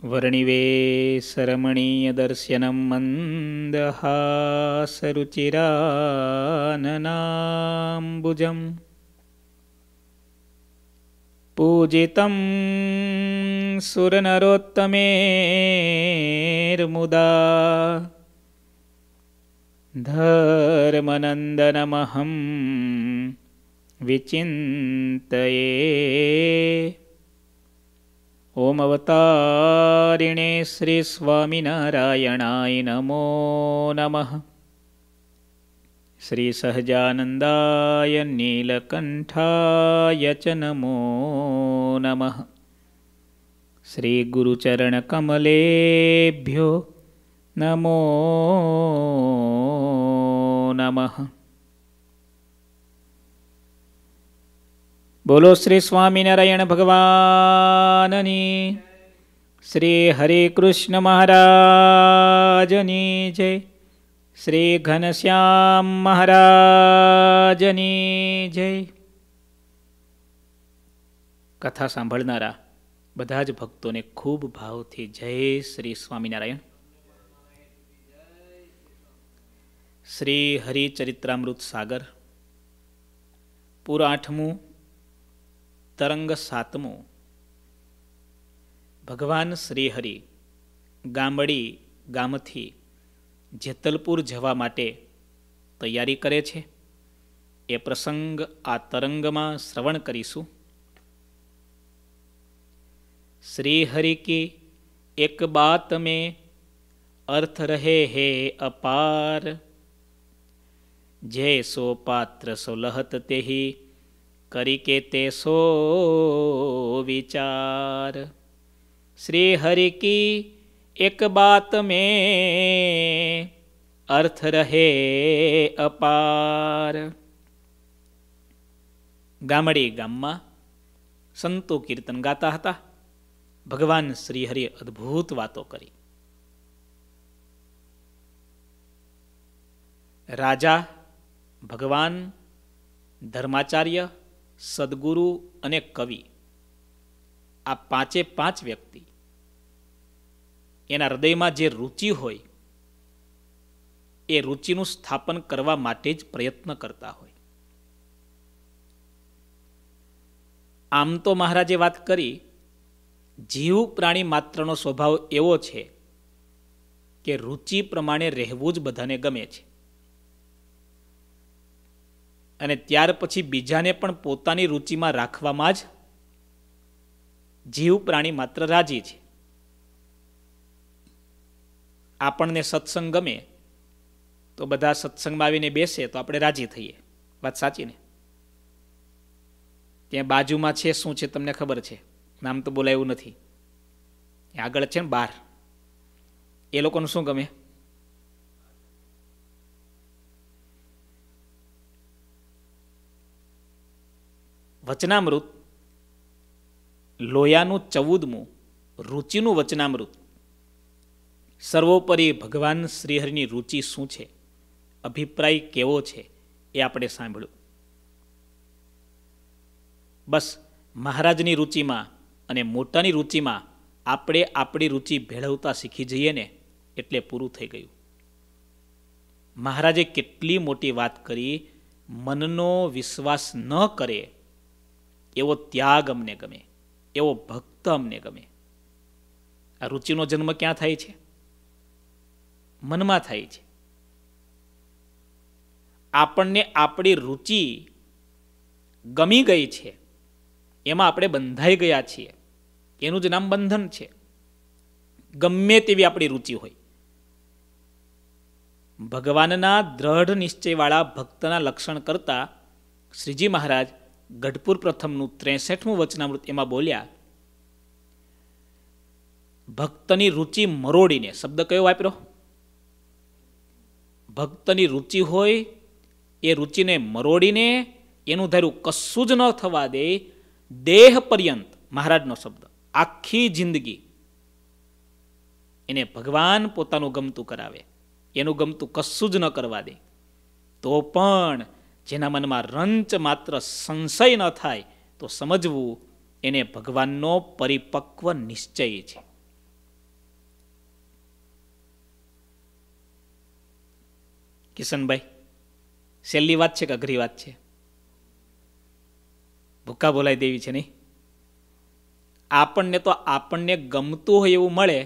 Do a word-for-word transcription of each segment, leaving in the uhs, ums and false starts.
વર્ણિવેશરમણીયદર્શनं મन्दહાસરુચિરાનનાम्बुजम् પૂજિतं સુરનરોત્તમેર્મુદા ધર્મનંદનમહં વિચિંતયે. ઓમ અવતારિણે શ્રી સ્વામિનારાયણાય નમો નમઃ. શ્રી સહજાનંદાય નીલકંઠાય ચ નમો નમઃ. શ્રી ગુરુચરણકમલેભ્યો નમો નમઃ. બોલો શ્રી સ્વામિનારાયણ ભગવાનની, શ્રી હરે કૃષ્ણ મહારાજની જય, શ્રી ઘનશ્યામ મહારાજની જય. કથા સાંભળનારા બધા જ ભક્તોને ખૂબ ભાવથી જય શ્રી સ્વામિનારાયણ. શ્રી હરિચરિત્રામૃત સાગર પૂર આઠમું, તરંગ સાતમું. ભગવાન શ્રી હરિ ગામડી ગામથી જેતલપુર જવા માટે તૈયારી કરે છે. એ પ્રસંગ આ તરંગમાં શ્રવણ કરીશું. શ્રી હરિ કી એક બાત મેં અર્થ રહે હે અપાર, જય સો પાત્ર સો લહત તેહી કરી કે તે સો વિચાર. શ્રી હરિ કી એક બાત મેં અર્થ રહે અપાર. ગામડી ગામમાં સંતો કીર્તન ગાતા હતા. ભગવાન શ્રી હરિએ અદ્ભુત વાતો કરી. રાજા, ભગવાન, ધર્માચાર્ય, સદગુરુ અને કવિ, આ પાંચે પાંચ વ્યક્તિ એના હૃદયમાં જે રુચિ હોય એ રુચિનું સ્થાપન કરવા માટે જ પ્રયત્ન કરતા હોય. આમ તો મહારાજે વાત કરી, જીવ પ્રાણી માત્રનો સ્વભાવ એવો છે કે રુચિ પ્રમાણે રહેવું જ બધાને ગમે છે. અને ત્યાર પછી બીજાને પણ પોતાની રુચિમાં રાખવામાં જ જીવ પ્રાણી માત્ર રાજી છે. આપણને સત્સંગ ગમે તો બધા સત્સંગમાં આવીને બેસે તો આપણે રાજી થઈએ. વાત સાચી ને? ત્યાં બાજુમાં છે શું છે તમને ખબર છે? નામ તો બોલાયું નથી. આગળ છે ને બાર, એ લોકોને શું ગમે? વચનામૃત, લોયાનું ચૌદમું રુચિનું વચનામૃત. સર્વોપરી ભગવાન શ્રીહરિની રુચિ શું છે, અભિપ્રાય કેવો છે એ આપણે સાંભળ્યું. બસ મહારાજની રુચિમાં અને મોટાની રુચિમાં આપણે આપણી રુચિ ભેળવતા શીખી જઈએ ને એટલે પૂરું થઈ ગયું. મહારાજે કેટલી મોટી વાત કરી. મનનો વિશ્વાસ ન કરે એવો ત્યાગ અમને ગમે, એવો ભક્ત અમને ગમે. આ રુચિનો જન્મ ક્યાં થાય છે? મનમાં થાય છે. આપણને આપણી રુચિ ગમી ગઈ છે, એમાં આપણે બંધાઈ ગયા છીએ. એનું જ નામ બંધન છે. ગમે તેવી આપણી રુચિ હોય. ભગવાનના દ્રઢ નિશ્ચયવાળા ભક્તના લક્ષણ કરતા શ્રીજી મહારાજ ગઢપુર પ્રથમનું ત્રેસઠમું વચનામૃત એમાં બોલ્યા, ભક્તની રુચિ મરોડીને. શબ્દ કયો વાપર્યો? ભક્તની રુચિ હોય એ રુચિને મરોડીને એનું ધાર્યું કશું જ ન થવા દે, દેહ પર્યંત, મહારાજનો શબ્દ, આખી જિંદગી એને ભગવાન પોતાનું ગમતું કરાવે, એનું ગમતું કશું જ ન કરવા દે, તો પણ જેના મનમાં રંચ માત્ર સંશય ન થાય તો સમજવું એને ભગવાનનો પરિપક્વ નિશ્ચય છે. કિશનભાઈ, છેલ્લી વાત છે કે અઘરી વાત છે? ભૂકા બોલાઈ દેવી છે નહીં? આપણને તો આપણને ગમતું હોય એવું મળે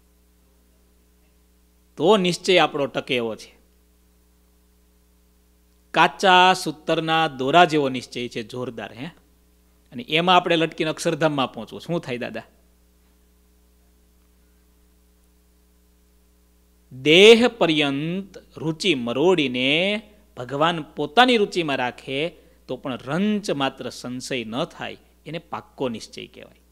તો નિશ્ચય આપણો ટકે એવો છે. કાચા સૂતરના દોરા જેવો નિશ્ચય છે, જોરદાર. હે, અને એમાં આપણે લટકીને અક્ષરધામમાં પહોંચવું, શું થાય દાદા? દેહ પર્યંત રુચિ મરોડીને ભગવાન પોતાની રુચિમાં રાખે તો પણ રંચ માત્ર સંશય ન થાય, એને પાક્કો નિશ્ચય કહેવાય.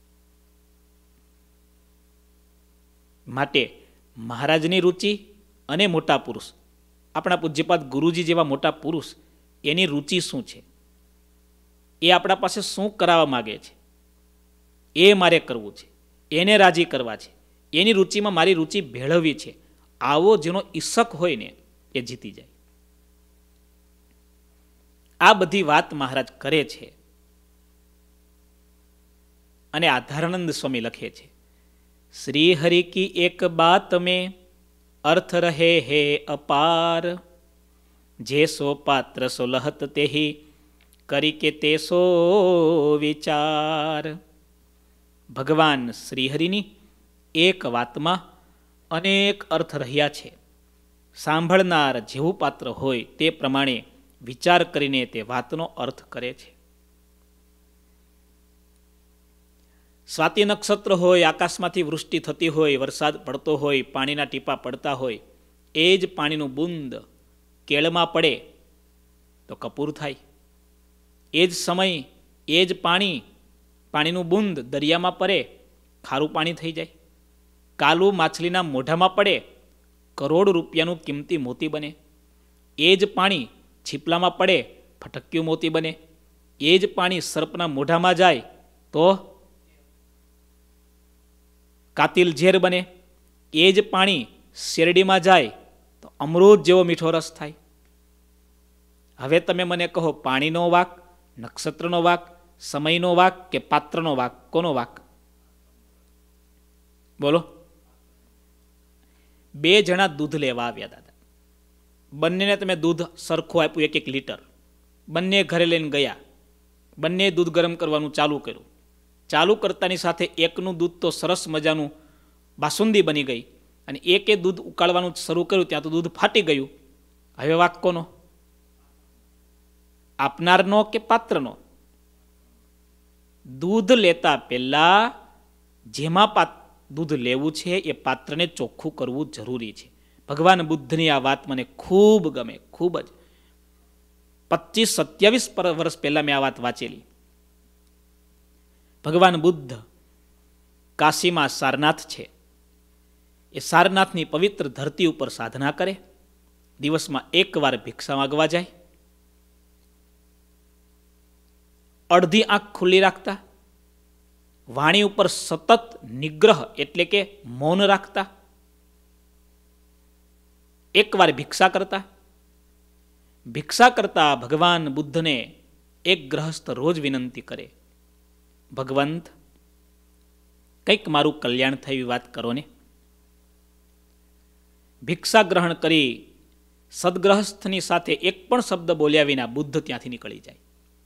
માટે મહારાજની રુચિ અને મોટા પુરુષ, આપણા પૂજ્યપાદ ગુરુજી જેવા મોટા પુરુષ, એની રુચિ શું છે, એ આપણા પાસે શું કરાવવા માગે છે, એ મારે કરવું છે, એને રાજી કરવા છે, એની રુચિમાં મારી રુચિ ભેળવવી છે, આવો જેનો ઈશક હોય ને એ જીતી જાય. આ બધી વાત મહારાજ કરે છે. અને આધારાનંદ સ્વામી લખે છે, શ્રી હરિ કી એક બાત મેં અર્થ રહે હે અપાર, જે સો પાત્ર સો લહત તેહી કરી કે તે સો વિચાર. ભગવાન શ્રીહરિની એક વાતમાં અનેક અર્થ રહ્યા છે. સાંભળનાર જેવું પાત્ર હોય તે પ્રમાણે વિચાર કરીને તે વાતનો અર્થ કરે છે. સ્વાતિ નક્ષત્ર હોય, આકાશમાંથી વૃષ્ટિ થતી હોય, વરસાદ પડતો હોય, પાણીના ટીપા પડતા હોય, એ જ પાણીનું બુંદ કેળમાં પડે તો કપૂર થાય. એ જ સમય, એ જ પાણી, પાણીનું બુંદ દરિયામાં પડે ખારું પાણી થઈ જાય. કાલું માછલીના મોઢામાં પડે કરોડ રૂપિયાનું કિંમતી મોતી બને. એ જ પાણી છીપલામાં પડે ફટક્યું મોતી બને. એ જ પાણી સર્પના મોઢામાં જાય તો કાતિલ ઝેર બને. એ જ પાણી શેરડીમાં જાય તો અમૃત જેવો મીઠો રસ થાય. હવે તમે મને કહો, પાણીનો વાક, નક્ષત્રનો વાક, સમયનો વાક કે પાત્રનો વાક? કોનો વાક? બોલો. બે જણા દૂધ લેવા આવ્યા દાદા. બંનેને તમે દૂધ સરખું આપ્યું, એક એક લીટર. બંને ઘરે લઈને ગયા. બંને દૂધ ગરમ કરવાનું ચાલુ કર્યું. ચાલુ કરતાની સાથે એકનું દૂધ તો સરસ મજાનું બાસુંદી બની ગઈ, અને એકે દૂધ ઉકાળવાનું શરૂ કર્યું ત્યાં તો દૂધ ફાટી ગયું. હવે વાક કોનો? આપનારનો કે પાત્રનો? દૂધ લેતા પહેલા જેમાં પાત્ર દૂધ લેવું છે એ પાત્રને ચોખ્ખું કરવું જરૂરી છે. ભગવાન બુદ્ધની આ વાત મને ખૂબ ગમે, ખૂબ જ. પચીસ સત્યાવીસ વર્ષ પહેલા મેં આ વાત વાંચેલી. ભગવાન બુદ્ધ કાશીમાં સારનાથ છે. એ સારનાથની પવિત્ર ધરતી ઉપર સાધના કરે. દિવસમાં એક વાર ભિક્ષા માગવા જાય. અડધી આંખ ખુલ્લી રાખતા. વાણી ઉપર સતત નિગ્રહ એટલે કે મૌન રાખતા. એકવાર ભિક્ષા કરતા. ભિક્ષા કરતા ભગવાન બુદ્ધને એક ગ્રહસ્થ રોજ વિનંતી કરે, ભગવંત, કંઈક મારું કલ્યાણ થાય એવી વાત કરો ને. ભિક્ષા ગ્રહણ કરી સદગ્રહસ્થની સાથે એક પણ શબ્દ બોલ્યા વિના બુદ્ધ ત્યાંથી નીકળી જાય.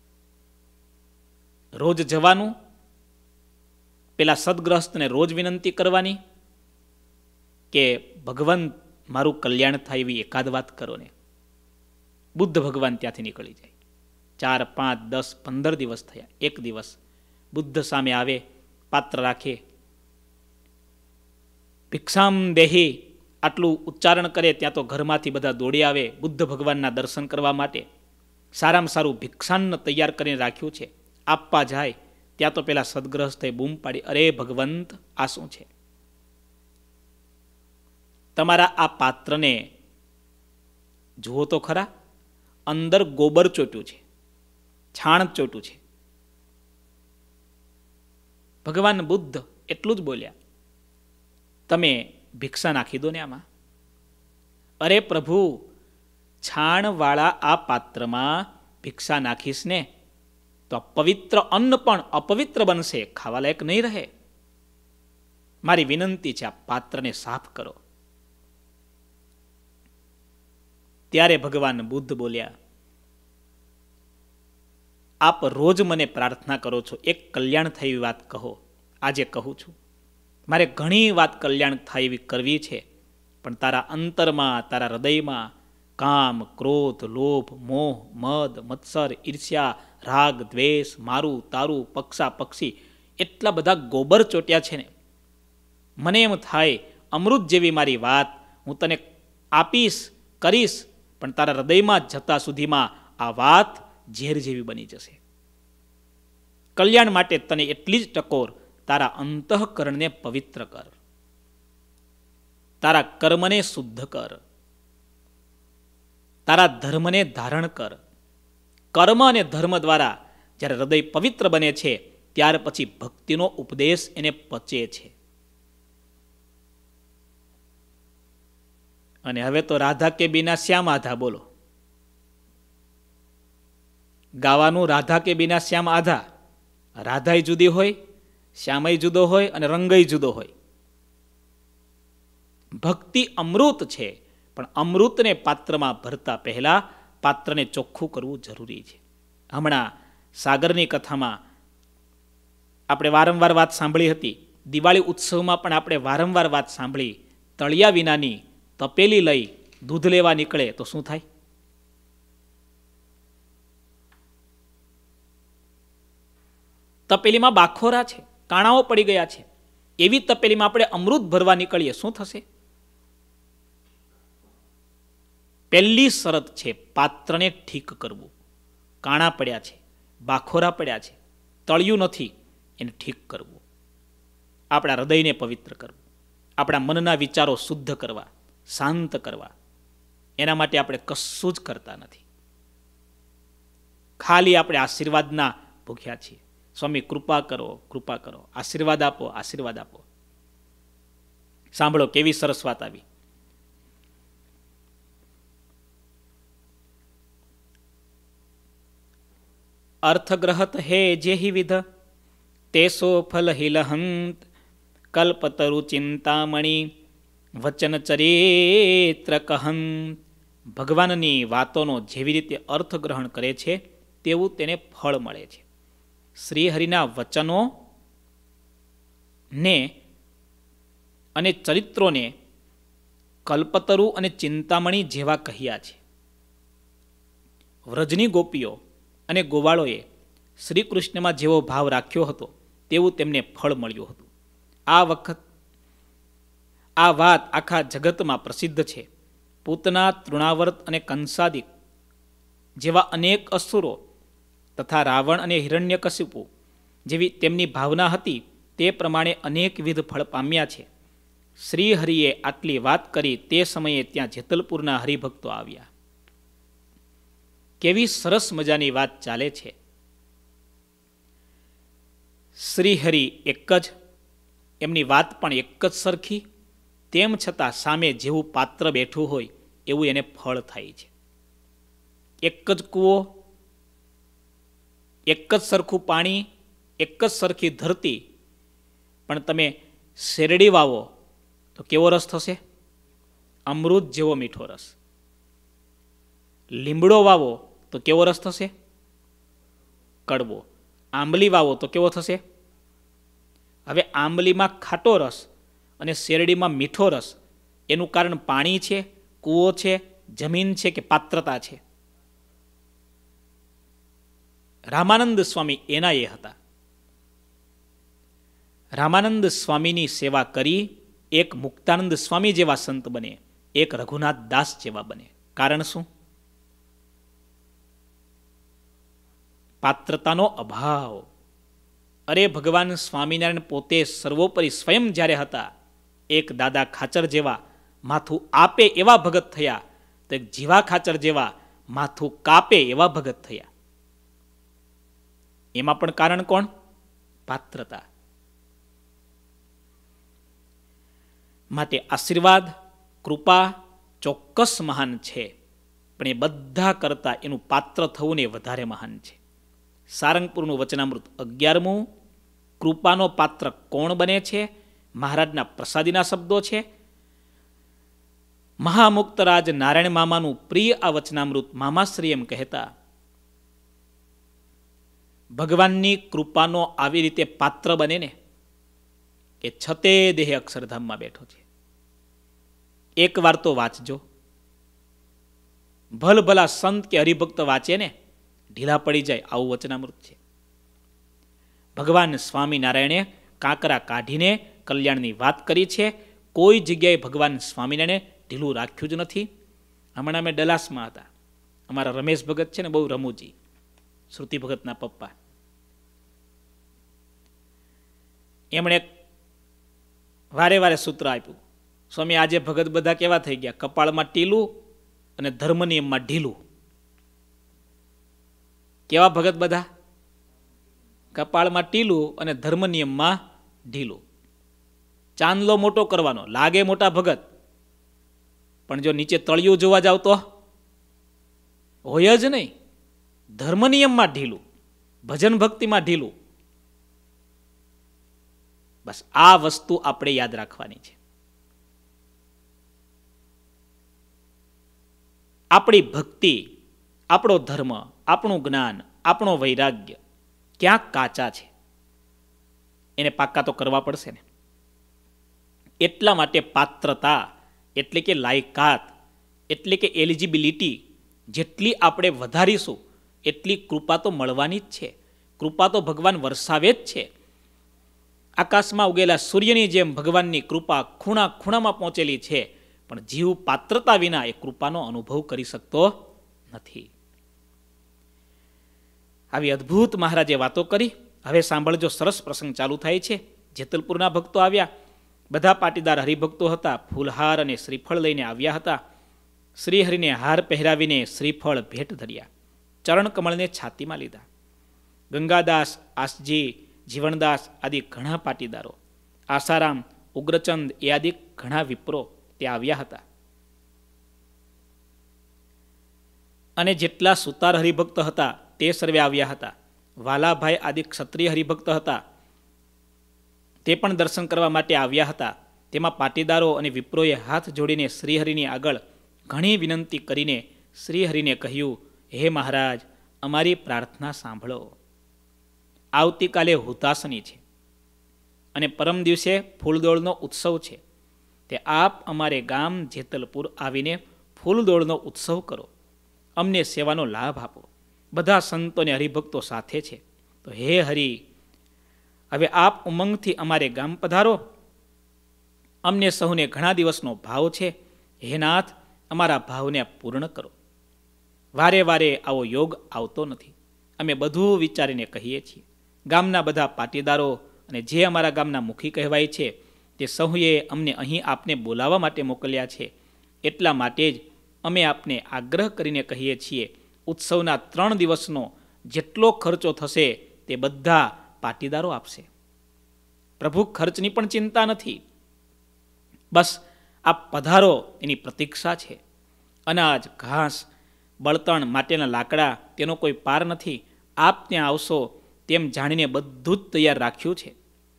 રોજ જવાનું, પેલા સદગ્રહસ્થને રોજ વિનંતી કરવાની કે ભગવંત મારું કલ્યાણ થાય એવી એકાદ વાત કરો ને. બુદ્ધ ભગવાન ત્યાંથી નીકળી જાય. ચાર પાંચ દસ પંદર દિવસ થયા. એક દિવસ બુદ્ધ સામે આવે, પાત્ર રાખે, ભિક્ષામ દેહી આટલું ઉચ્ચારણ કરે ત્યાં તો ઘરમાંથી બધા દોડી આવે બુદ્ધ ભગવાનના દર્શન કરવા માટે. સારામાં સારું ભિક્ષાન્ન તૈયાર કરીને રાખ્યું છે. આપવા જાય ત્યાં તો પેલા સદગ્રહસ્થે બૂમ પાડી, અરે ભગવંત, આ શું છે? તમારા આ પાત્રને જુઓ તો ખરા, અંદર ગોબર ચોટ્યું છે, છાણ ચોટ્યું છે. ભગવાન બુદ્ધ એટલું જ બોલ્યા, તમે ભિક્ષા નાખી દો ને આમાં. અરે પ્રભુ, છાણવાળા આ પાત્રમાં ભિક્ષા નાખીશ ને તો પવિત્ર અન્ન પણ અપવિત્ર બનશે, ખાવા લાયક નહીં રહે. મારી વિનંતી છે, આ પાત્રને સાફ કરો. ત્યારે ભગવાન બુદ્ધ બોલ્યા, આપ રોજ મને પ્રાર્થના કરો છો, એક કલ્યાણ થાય એવી વાત કહો. આજે કહું છું, મારે ઘણી વાત કલ્યાણ થાય એવી કરવી છે, પણ તારા અંતરમાં, તારા હૃદયમાં કામ, ક્રોધ, લોભ, મોહ, મદ, મત્સર, ઈર્ષ્યા, રાગ, દ્વેષ, મારું, તારું, પક્ષા પક્ષી એટલા બધા ગોબર ચોટ્યા છે ને, મને એમ થાય અમૃત જેવી મારી વાત હું તને આપીશ, કરીશ, પણ તારા હૃદયમાં જતા સુધીમાં આ વાત ઝેર જેવી બની જશે. કલ્યાણ માટે તને એટલી જ ટકોર, તારા અંતઃકરણને પવિત્ર કર, તારા કર્મને શુદ્ધ કર, તારા ધર્મને ધારણ કર. કર્મ અને ધર્મ દ્વારા જ્યારે હૃદય પવિત્ર બને છે, ત્યાર પછી ભક્તિનો ઉપદેશ એને પચે છે. અને હવે તો રાધા કે બિના શ્યામ આધા, બોલો. ગાવાનું રાધા કે બિના શ્યામ આધા. રાધાય જુદી હોય, શ્યામય જુદો હોય અને રંગય જુદો હોય. ભક્તિ અમૃત છે, પણ અમૃતને પાત્રમાં ભરતા પહેલા પાત્રને ચોખ્ખું કરવું જરૂરી છે. હમણાં સાગરની કથામાં આપણે વારંવાર વાત સાંભળી હતી. દિવાળી ઉત્સવમાં પણ આપણે વારંવાર વાત સાંભળી. તળિયા વિનાની તપેલી લઈ દૂધ લેવા નીકળે તો શું થાય? તપેલીમાં બાખોરા છે, કાણાઓ પડી ગયા છે. એવી તપેલીમાં આપણે અમૃત ભરવા નીકળીએ, શું થશે? પહેલી શરત છે પાત્રને ઠીક કરવું. કાણા પડ્યા છે, બાખોરા પડ્યા છે, તળિયું નથી, એને ઠીક કરવું. આપણા હૃદયને પવિત્ર કરવું, આપણા મનના વિચારો શુદ્ધ કરવા, શાંત કરવા. એના માટે આપણે કશું જ કરતા નથી. ખાલી આપણે આશીર્વાદના ભૂખ્યા છીએ. સ્વામી કૃપા કરો, કૃપા કરો, આશીર્વાદ આપો, આશીર્વાદ આપો. સાંભળો કેવી સરસ વાત આવી. અર્થગ્રહત હે જેહી વિધ તેસો ફલ હિલહંત કલ્પતરુ ચિંતામણી વચન ચરિત્ર કહંત. ભગવાનની વાતોનો જેવી રીતે અર્થગ્રહણ કરે છે તેવું તેને ફળ મળે છે. શ્રીહરિના વચનો ને અને ચરિત્રોને કલ્પતરુ અને ચિંતામણી જેવા કહ્યા છે. વ્રજની ગોપીઓ અને ગોવાળોએ શ્રી કૃષ્ણમાં જેવો ભાવ રાખ્યો હતો તેવું તેમને ફળ મળ્યું હતું. આ વખત આ વાત આખા જગતમાં પ્રસિદ્ધ છે. પૂતના, તૃણાવર્ત અને કંસાદિક જેવા અનેક અસુરો તથા રાવણ અને હિરણ્યકશિપુ જેવી તેમની ભાવના હતી તે પ્રમાણે અનેકવિધ ફળ પામ્યા છે. શ્રી હરિએ આટલી વાત કરી તે સમયે ત્યાં જેતલપુરના હરિભક્તો આવ્યા. કેવી સરસ મજાની વાત ચાલે છે. શ્રીહરિ એક જ, એમની વાત પણ એક જ સરખી, તેમ છતાં સામે જેવું પાત્ર બેઠું હોય એવું એને ફળ થાય છે. એક જ કૂવો, એક જ સરખું પાણી, એક જ સરખી ધરતી, પણ તમે શેરડી વાવો તો કેવો રસ થશે? અમૃત જેવો મીઠો રસ. લીમડો વાવો તો કેવો રસ થશે? કડવો. આંબલી વાવો તો કેવો થશે? હવે આંબલીમાં ખાટો રસ અને શેરડીમાં મીઠો રસ, એનું કારણ પાણી છે, કૂવો છે, જમીન છે કે પાત્રતા છે? રામાનંદ સ્વામી એના એ હતા. રામાનંદ સ્વામીની સેવા કરી એક મુક્તાનંદ સ્વામી જેવા સંત બને, એક રઘુનાથ દાસ જેવા બને. કારણ શું? પાત્રતાનો અભાવ. અરે ભગવાન સ્વામિનારાયણ પોતે સર્વોપરી સ્વયં જ્યારે હતા, એક દાદા ખાચર જેવા માથું આપે એવા ભગત થયા, તો એક જીવા ખાચર જેવા માથું કાપે એવા ભગત થયા. એમાં પણ કારણ કોણ? પાત્રતા. માટે આશીર્વાદ, કૃપા ચોક્કસ મહાન છે, પણ એ બધા કરતા એનું પાત્ર થવું ને વધારે મહાન છે. સારંગપુરનું વચનામૃત અગિયારમું. કૃપાનો પાત્ર કોણ બને છે? મહારાજના પ્રસાદીના શબ્દો છે. મહામુક્તરાજ નારાયણ મામાનું પ્રિય આ વચનામૃત મામાશ્રી એમ કહેતા, ભગવાનની કૃપાનો આવી રીતે પાત્ર બને ને કે છતે દેહ અક્ષરધામમાં બેઠો છે. એક વાર તો વાંચજો. ભલ ભલા સંત કે હરિભક્ત વાંચે ને ઢીલા પડી જાય આવું વચનામૃત છે. ભગવાન સ્વામિનારાયણે કાંકરા કાઢીને કલ્યાણની વાત કરી છે. કોઈ જગ્યાએ ભગવાન સ્વામિનારાયણે ઢીલું રાખ્યું જ નથી. હમણાં અમે ડલાસમાં હતા. અમારા રમેશ ભગત છે ને, બહુ રમૂજી, શ્રુતિ ભગતના પપ્પા. એમણે વારે વારે સૂત્ર આપ્યું, સ્વામી આજે ભગત બધા કેવા થઈ ગયા, કપાળમાં ટીલું અને ધર્મ નિયમમાં ઢીલું. કેવા ભગત બધા? કપાળમાં ટીલું અને ધર્મ નિયમમાં ઢીલું. ચાંદલો મોટો કરવાનો, લાગે મોટા ભગત, પણ જો નીચે તળિયું જોવા જાવ તો હોય જ નહીં. ધર્મ નિયમમાં ઢીલું, ભજન ભક્તિમાં ઢીલું. બસ આ વસ્તુ આપણે યાદ રાખવાની છે. આપણી ભક્તિ, આપણો ધર્મ, આપણું જ્ઞાન, આપણો વૈરાગ્ય ક્યાંક કાચા છે, એને પાક્કા તો કરવા પડશે ને. એટલા માટે પાત્રતા એટલે કે લાયકાત એટલે કે એલિજિબિલિટી જેટલી આપણે વધારીશું એટલી કૃપા તો મળવાની જ છે. કૃપા તો ભગવાન વરસાવે જ છે. આકાશમાં ઉગેલા સૂર્યની જેમ ભગવાનની કૃપા ખૂણા ખૂણામાં પહોંચેલી છે, પણ જીવ પાત્રતા વિના એ કૃપાનો અનુભવ કરી શકતો નથી. આવી અદ્ભુત મહારાજે વાતો કરી. હવે સાંભળજો, સરસ પ્રસંગ ચાલુ થાય છે. જેતલપુરના ભક્તો આવ્યા. બધા પાટીદાર હરિભક્તો હતા. ફૂલહાર અને શ્રીફળ લઈને આવ્યા હતા. શ્રીહરિને હાર પહેરાવીને શ્રીફળ ભેટ ધર્યા. ચરણ કમળને છાતીમાં લીધા. ગંગાદાસ, આસજી, જીવણદાસ આદિ ઘણા પાટીદારો, આસારામ, ઉગ્રચંદ એ આદિ ઘણા વિપ્રો તે આવ્યા હતા. અને જેટલા સુતાર હરિભક્ત હતા તે સર્વે આવ્યા હતા. વાલાભાઈ આદિ ક્ષત્રિય હરિભક્ત હતા, તે પણ દર્શન કરવા માટે આવ્યા હતા. તેમાં પાટીદારો અને વિપ્રોએ હાથ જોડીને શ્રીહરિની આગળ ઘણી વિનંતી કરીને શ્રીહરિને કહ્યું, હે મહારાજ, અમારી પ્રાર્થના સાંભળો. આવતીકાલે હુતાસની છે અને પરમ દિવસે ફૂલદોળનો ઉત્સવ છે. તે આપ અમારે ગામ જેતલપુર આવીને ફૂલદોળનો ઉત્સવ કરો, અમને સેવાનો લાભ આપો. બધા સંતો અને હરિભક્તો સાથે છે. તો હે હરિ, હવે આપ ઉમંગથી અમારે ગામ પધારો. અમને સહુને ઘણા દિવસનો ભાવ છે. હે નાથ, અમારા ભાવને પૂર્ણ કરો. વારે વારે આવો યોગ આવતો નથી. અમે બધું વિચારીને કહીએ છીએ. ગામના બધા પાટીદારો અને જે અમારા ગામના મુખી કહેવાય છે તે સહુએ અમને અહીં આપને બોલાવવા માટે મોકલ્યા છે. એટલા માટે જ અમે આપને આગ્રહ કરીને કહીએ છીએ, ઉત્સવના ત્રણ દિવસનો જેટલો ખર્ચો થશે તે બધા પાટીદારો આપશે. પ્રભુ ખર્ચની પણ ચિંતા નથી. બસ આપ પધારો એની પ્રતીક્ષા છે. અનાજ, ઘાસ, બળતણ માટેના લાકડા, તેનો કોઈ પાર નથી. આપ ત્યાં આવશો તેમ જાણીને બધું જ તૈયાર રાખ્યું છે.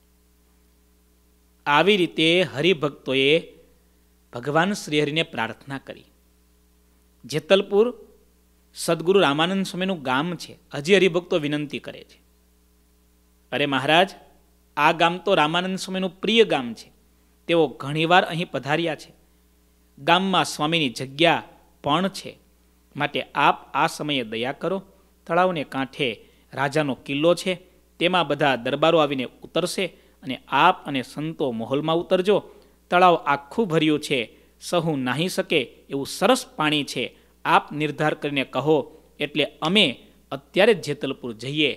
આવી રીતે હરિભક્તોએ ભગવાન શ્રીહરિને પ્રાર્થના કરી. જેતલપુર સદગુરુ રામાનંદ સ્વામીનું ગામ છે. હજી હરિભક્તો વિનંતી કરે છે, અરે મહારાજ, આ ગામ તો રામાનંદ સ્વામીનું પ્રિય ગામ છે. તેઓ ઘણીવાર અહીં પધાર્યા છે. ગામમાં સ્વામીની જગ્યા પણ છે. માટે આપ આ સમયે દયા કરો. તળાવને કાંઠે રાજાનો કિલ્લો છે. તેમાં બધા દરબારો આવીને ઉતરશે અને આપ અને સંતો મહોલમાં ઉતરજો. તળાવ આખું ભર્યું છે. સહુ નાહી શકે એવું સરસ પાણી છે. આપ નિર્ધાર કરીને કહો એટલે અમે અત્યારે જ જેતલપુર જઈએ.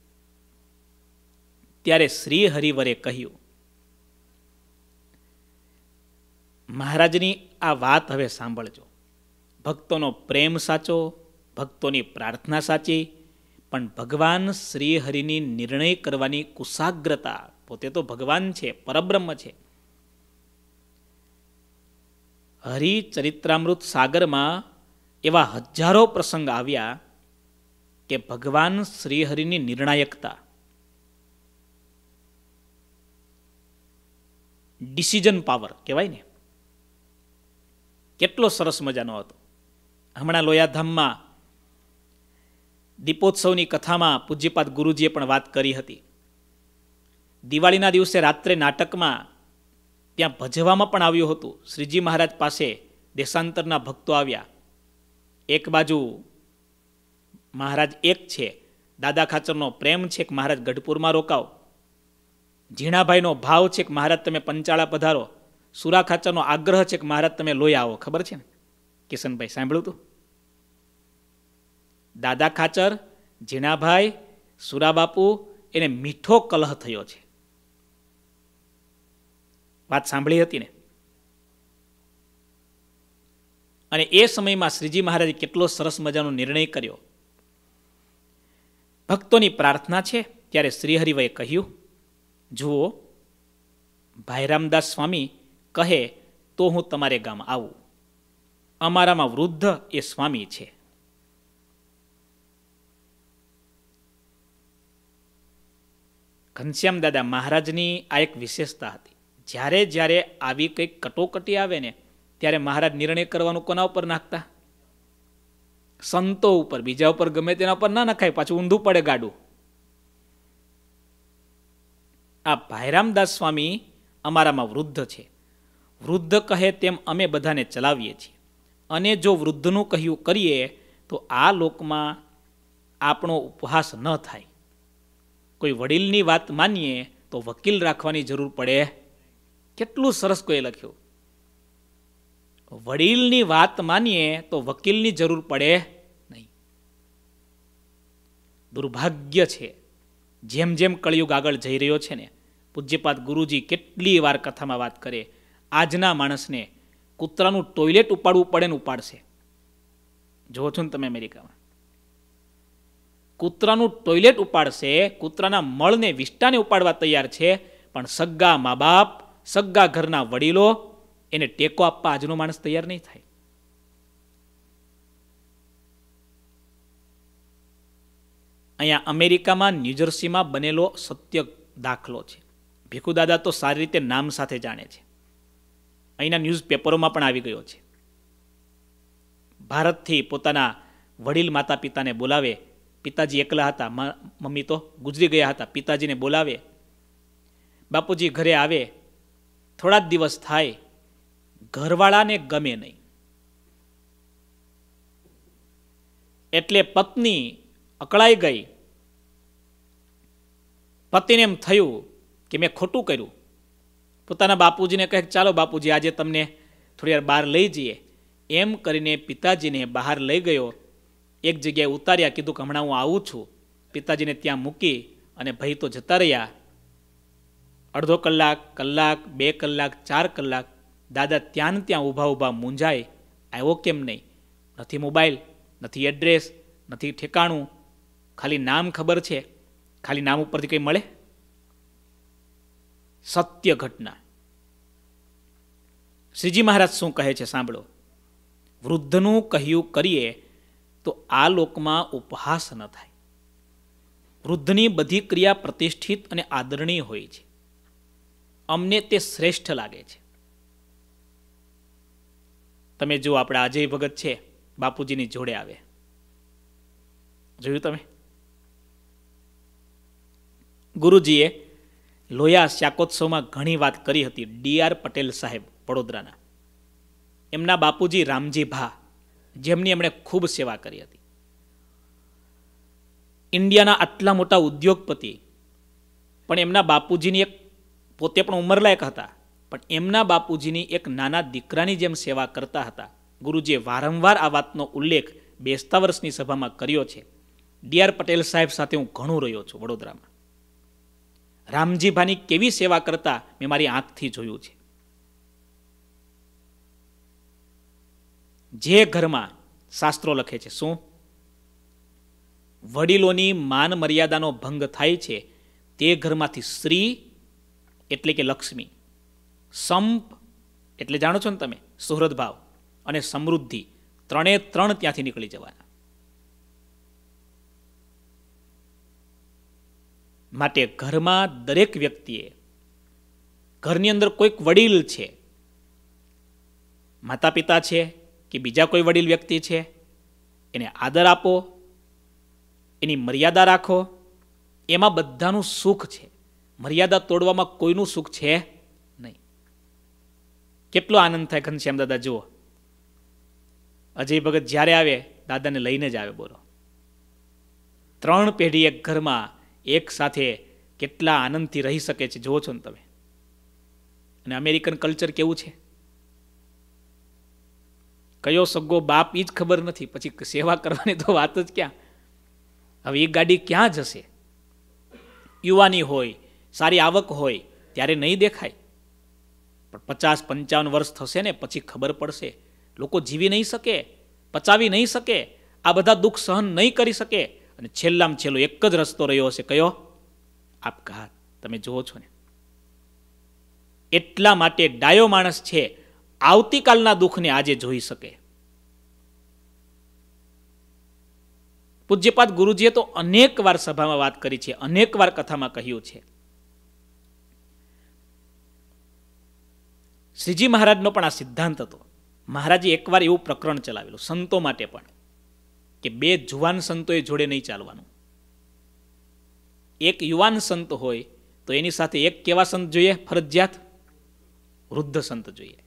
ત્યારે શ્રી હરિવરે કહ્યું, મહારાજની આ વાત હવે સાંભળજો. ભક્તોનો પ્રેમ સાચો, ભક્તોની પ્રાર્થના સાચી, પણ ભગવાન શ્રી હરિની નિર્ણય કરવાની કુશાગ્રતા, પોતે તો ભગવાન છે, પરબ્રહ્મ છે. હરિચરિત્રામૃત સાગરમાં એવા હજારો પ્રસંગ આવ્યા કે ભગવાન શ્રીહરિની નિર્ણાયકતા, ડિસિઝન પાવર કહેવાય ને, કેટલો સરસ મજાનો હતો. હમણાં લોયાધામમાં દીપોત્સવની કથામાં પૂજ્યપાદ ગુરુજીએ પણ વાત કરી હતી. દિવાળીના દિવસે રાત્રે નાટકમાં ત્યાં ભજવામાં પણ આવ્યું હતું. શ્રીજી મહારાજ પાસે દેશાંતરના ભક્તો આવ્યા. એક બાજુ મહારાજ એક છે, દાદા ખાચરનો પ્રેમ છે કે મહારાજ ગઢપુરમાં રોકાવ, ઝીણાભાઈનો ભાવ છે કે મહારાજ તમે પંચાળા પધારો, સુરા ખાચરનો આગ્રહ છે કે મહારાજ તમે લોહી આવો. ખબર છે ને કિશનભાઈ, સાંભળ્યું તું? દાદા ખાચર, ઝીણાભાઈ, સુરાબાપુ, એને મીઠો કલહ થયો છે. વાત સાંભળી હતી ને? અને એ સમયમાં શ્રીજી મહારાજે કેટલો સરસ મજાનો નિર્ણય કર્યો. ભક્તોની પ્રાર્થના છે ત્યારે શ્રીહરિભાઈએ કહ્યું, જુઓ, ભાઈ રામદાસ સ્વામી કહે તો હું તમારે ગામ આવું. અમારામાં વૃદ્ધ એ સ્વામી છે. ઘનશ્યામ દાદા મહારાજની આ એક વિશેષતા હતી. જ્યારે જ્યારે આવી કંઈક કટોકટી આવે ને ત્યારે મહારાજ નિર્ણય કરવાનું કોના ઉપર નાખતા? સંતો ઉપર. બીજા ઉપર ગમે તેના ઉપર ના નખાય, પાછું ઊંધું પડે ગાડું. આ ભાઈરામદાસ સ્વામી અમારામાં વૃદ્ધ છે. વૃદ્ધ કહે તેમ અમે બધાને ચલાવીએ છીએ. અને જો વૃદ્ધનું કહ્યું કરીએ તો આ લોકમાં આપણો ઉપહાસ ન થાય. કોઈ વડીલની વાત માનીએ તો વકીલ રાખવાની જરૂર પડે. કેટલું સરસ કોઈ લખ્યું. વડીલની વાત માનીએ તો વકીલની જરૂર પડે નહીં. દુર્ભાગ્ય છે. જેમ જેમ કળિયુગ આગળ જઈ રહ્યો છે ને, પૂજ્યપાદ ગુરુજી કેટલી વાર કથામાં વાત કરે, આજના માણસને કૂતરાનું ટોયલેટ ઉપાડવું પડે ને ઉપાડશે. જોવો છો ને તમે અમેરિકામાં. કૂતરાનું ટોયલેટ ઉપાડશે, કૂતરાના મળને વિષ્ટાને ઉપાડવા તૈયાર છે, પણ સગ્ગા મા બાપ, સગ્ગા ઘરના વડીલો એને ટેકો આપવા આજનો માણસ તૈયાર નહીં થાય. અહીંયા અમેરિકામાં ન્યૂજર્સીમાં બનેલો સત્ય દાખલો છે. ભીખુદાદા તો સારી રીતે નામ સાથે જાણે છે. અહીંના ન્યૂઝપેપરોમાં પણ આવી ગયો છે. ભારતથી પોતાના વડીલ માતા પિતાને બોલાવે. પિતાજી એકલા હતા, મમ્મી તો ગુજરી ગયા હતા. પિતાજીને બોલાવે, બાપુજી ઘરે આવે. થોડા જ દિવસ થાય, ઘરવાળાને ગમે નહીં. એટલે પત્ની અકળાઈ ગઈ. પતિને એમ થયું કે મેં ખોટું કર્યું. પોતાના બાપુજીને કહે, ચાલો બાપુજી આજે તમને થોડી વાર બહાર લઈ જઈએ. એમ કરીને પિતાજીને બહાર લઈ ગયો. એક જગ્યાએ ઉતાર્યા, કીધું કે હમણાં હું આવું છું. પિતાજીને ત્યાં મૂકી અને ભાઈ તો જતા રહ્યા. અડધો કલાક, કલાક, બે કલાક, ચાર કલાક દાદા ત્યાં ને ત્યાં ઊભા ઊભા મૂંઝાય, આવ્યો કેમ નહીં? નથી મોબાઈલ, નથી એડ્રેસ, નથી ઠેકાણું, ખાલી નામ ખબર છે. ખાલી નામ ઉપરથી કંઈ મળે? સત્ય ઘટના. શ્રીજી મહારાજ શું કહે છે સાંભળો. વૃદ્ધનું કહ્યું કરીએ તો આ લોકમાં ઉપહાસ ન થાય. વૃદ્ધની બધી ક્રિયા પ્રતિષ્ઠિત અને આદરણીય હોય છે. અમને તે શ્રેષ્ઠ લાગે છે. તમે જો આપણા અજય ભગત છે, બાપુજીની જોડે આવે. જોયું તમે? ગુરુજીએ લોયા શાકોત્સવમાં ઘણી વાત કરી હતી. ડી આર પટેલ સાહેબ વડોદરાના, એમના બાપુજી રામજી ભા, જેમની એમણે ખૂબ સેવા કરી હતી. ઇન્ડિયાના આટલા મોટા ઉદ્યોગપતિ, પણ એમના બાપુજીની એક, પોતે પણ ઉંમરલાયક હતા, પણ એમના બાપુજીની એક નાના દીકરાની જેમ સેવા કરતા હતા. ગુરુજીએ વારંવાર આ વાતનો ઉલ્લેખ બેસતા વર્ષની સભામાં કર્યો છે. ડી આર પટેલ સાહેબ સાથે હું ઘણું રહ્યો છું વડોદરામાં. રામજીભાની કેવી સેવા કરતા મેં મારી આંખથી જોયું છે. જે ઘરમાં શાસ્ત્રો લખે છે શું? વડીલોની માન મર્યાદાનો ભંગ થાય છે તે ઘરમાંથી શ્રી એટલે કે લક્ષ્મી, સંપ એટલે જાણો છો ને તમે, સુહૃદ ભાવ, અને સમૃદ્ધિ, ત્રણે ત્રણ ત્યાંથી નીકળી જવાના. માટે ઘરમાં દરેક વ્યક્તિએ, ઘરની અંદર કોઈક વડીલ છે, માતા પિતા છે કે બીજા કોઈ વડીલ વ્યક્તિ છે, એને આદર આપો, એની મર્યાદા રાખો. એમાં બધાનું સુખ છે. મર્યાદા તોડવામાં કોઈનું સુખ છે નહીં. કેટલો આનંદ થાય ઘનશ્યામ દાદા જુઓ. અજય ભગત જ્યારે આવે દાદાને લઈને જ આવે. બોલો, ત્રણ પેઢી એક ઘરમાં એક સાથે કેટલા આનંદથી રહી શકે છે જુઓ છો ને તમે. અને અમેરિકન કલ્ચર કેવું છે, કયો સગ્ગો બાપ એ જ ખબર નથી, પછી સેવા કરવાની તો વાત જ ક્યાં. હવે એ ગાડી ક્યાં જશે? યુવાની હોય, સારી આવક હોય ત્યારે નહીં દેખાય, પણ પચાસ પંચાવન વર્ષ થશે ને પછી ખબર પડશે. લોકો જીવી નહીં શકે, પચાવી નહીં શકે, આ બધા દુઃખ સહન નહીં કરી શકે, અને છેલ્લામાં છેલ્લો એક જ રસ્તો રહ્યો હશે. કયો? આપઘાત. તમે જુઓ છો ને. એટલા માટે ડાયો માણસ છે આવતીકાલના દુઃખને આજે જોઈ શકે. પૂજ્યપાદ ગુરુજીએ તો અનેક વાર સભામાં વાત કરી છે, અનેક વાર કથામાં કહ્યું છે. શ્રીજી મહારાજનો પણ આ સિદ્ધાંત હતો. મહારાજે એકવાર એવું પ્રકરણ ચલાવેલું સંતો માટે પણ, કે બે જુવાન સંતોએ જોડે નહીં ચાલવાનું. એક યુવાન સંત હોય તો એની સાથે એક કેવા સંત જોઈએ? ફરજિયાત વૃદ્ધ સંત જોઈએ.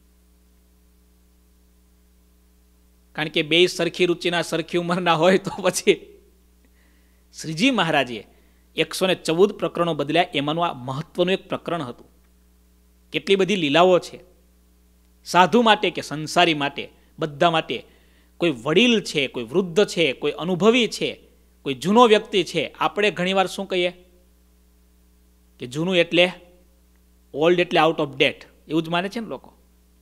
કારણ કે બે સરખી રુચિના સરખી ઉંમરના હોય તો પછી. શ્રીજી મહારાજે એકસો ને ચૌદ પ્રકરણો બદલ્યા. એમાંનું આ મહત્વનું એક પ્રકરણ હતું. કેટલી બધી લીલાઓ છે સાધુ માટે કે સંસારી માટે, બધા માટે. કોઈ વડીલ છે, કોઈ વૃદ્ધ છે, કોઈ અનુભવી છે, કોઈ જૂનો વ્યક્તિ છે. આપણે ઘણીવાર શું કહીએ કે જૂનું એટલે ઓલ્ડ એટલે આઉટ ઓફ ડેટ, એવું જ માને છે ને લોકો.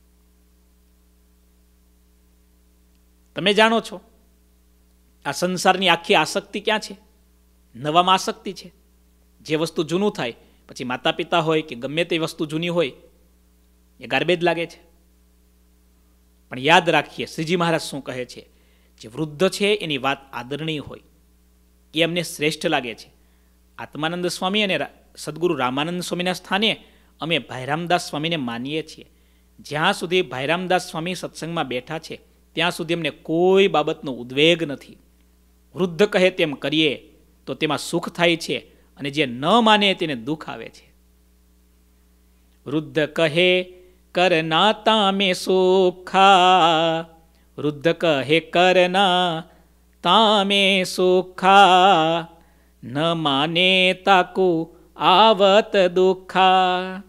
તમે જાણો છો આ સંસારની આખી આસક્તિ ક્યાં છે? નવામાં આસક્તિ છે. જે વસ્તુ જૂનું થાય પછી માતા પિતા હોય કે ગમે તે વસ્તુ જૂની હોય એ ગાર્બેજ લાગે છે. પણ યાદ રાખીએ શ્રીજી મહારાજ શું કહે છે, જે વૃદ્ધ છે એની વાત આદરણીય હોય, એ અમને શ્રેષ્ઠ લાગે છે. આત્માનંદ સ્વામી અને સદગુરુ રામાનંદ સ્વામીના સ્થાને અમે ભાઈરામદાસ સ્વામીને માનીએ છીએ. જ્યાં સુધી ભાઈરામદાસ સ્વામી સત્સંગમાં બેઠા છે ત્યાં સુધી અમને કોઈ બાબતનો ઉદ્વેગ નથી. વૃદ્ધ કહે તેમ કરીએ તો તેમાં સુખ થાય છે, અને જે ન માને તેને દુઃખ આવે છે. વૃદ્ધ કહે કરના તામે સુખા, વૃદ્ધ કહે કરના તામે સુખા, ન માને તાકુ આવત દુઃખા.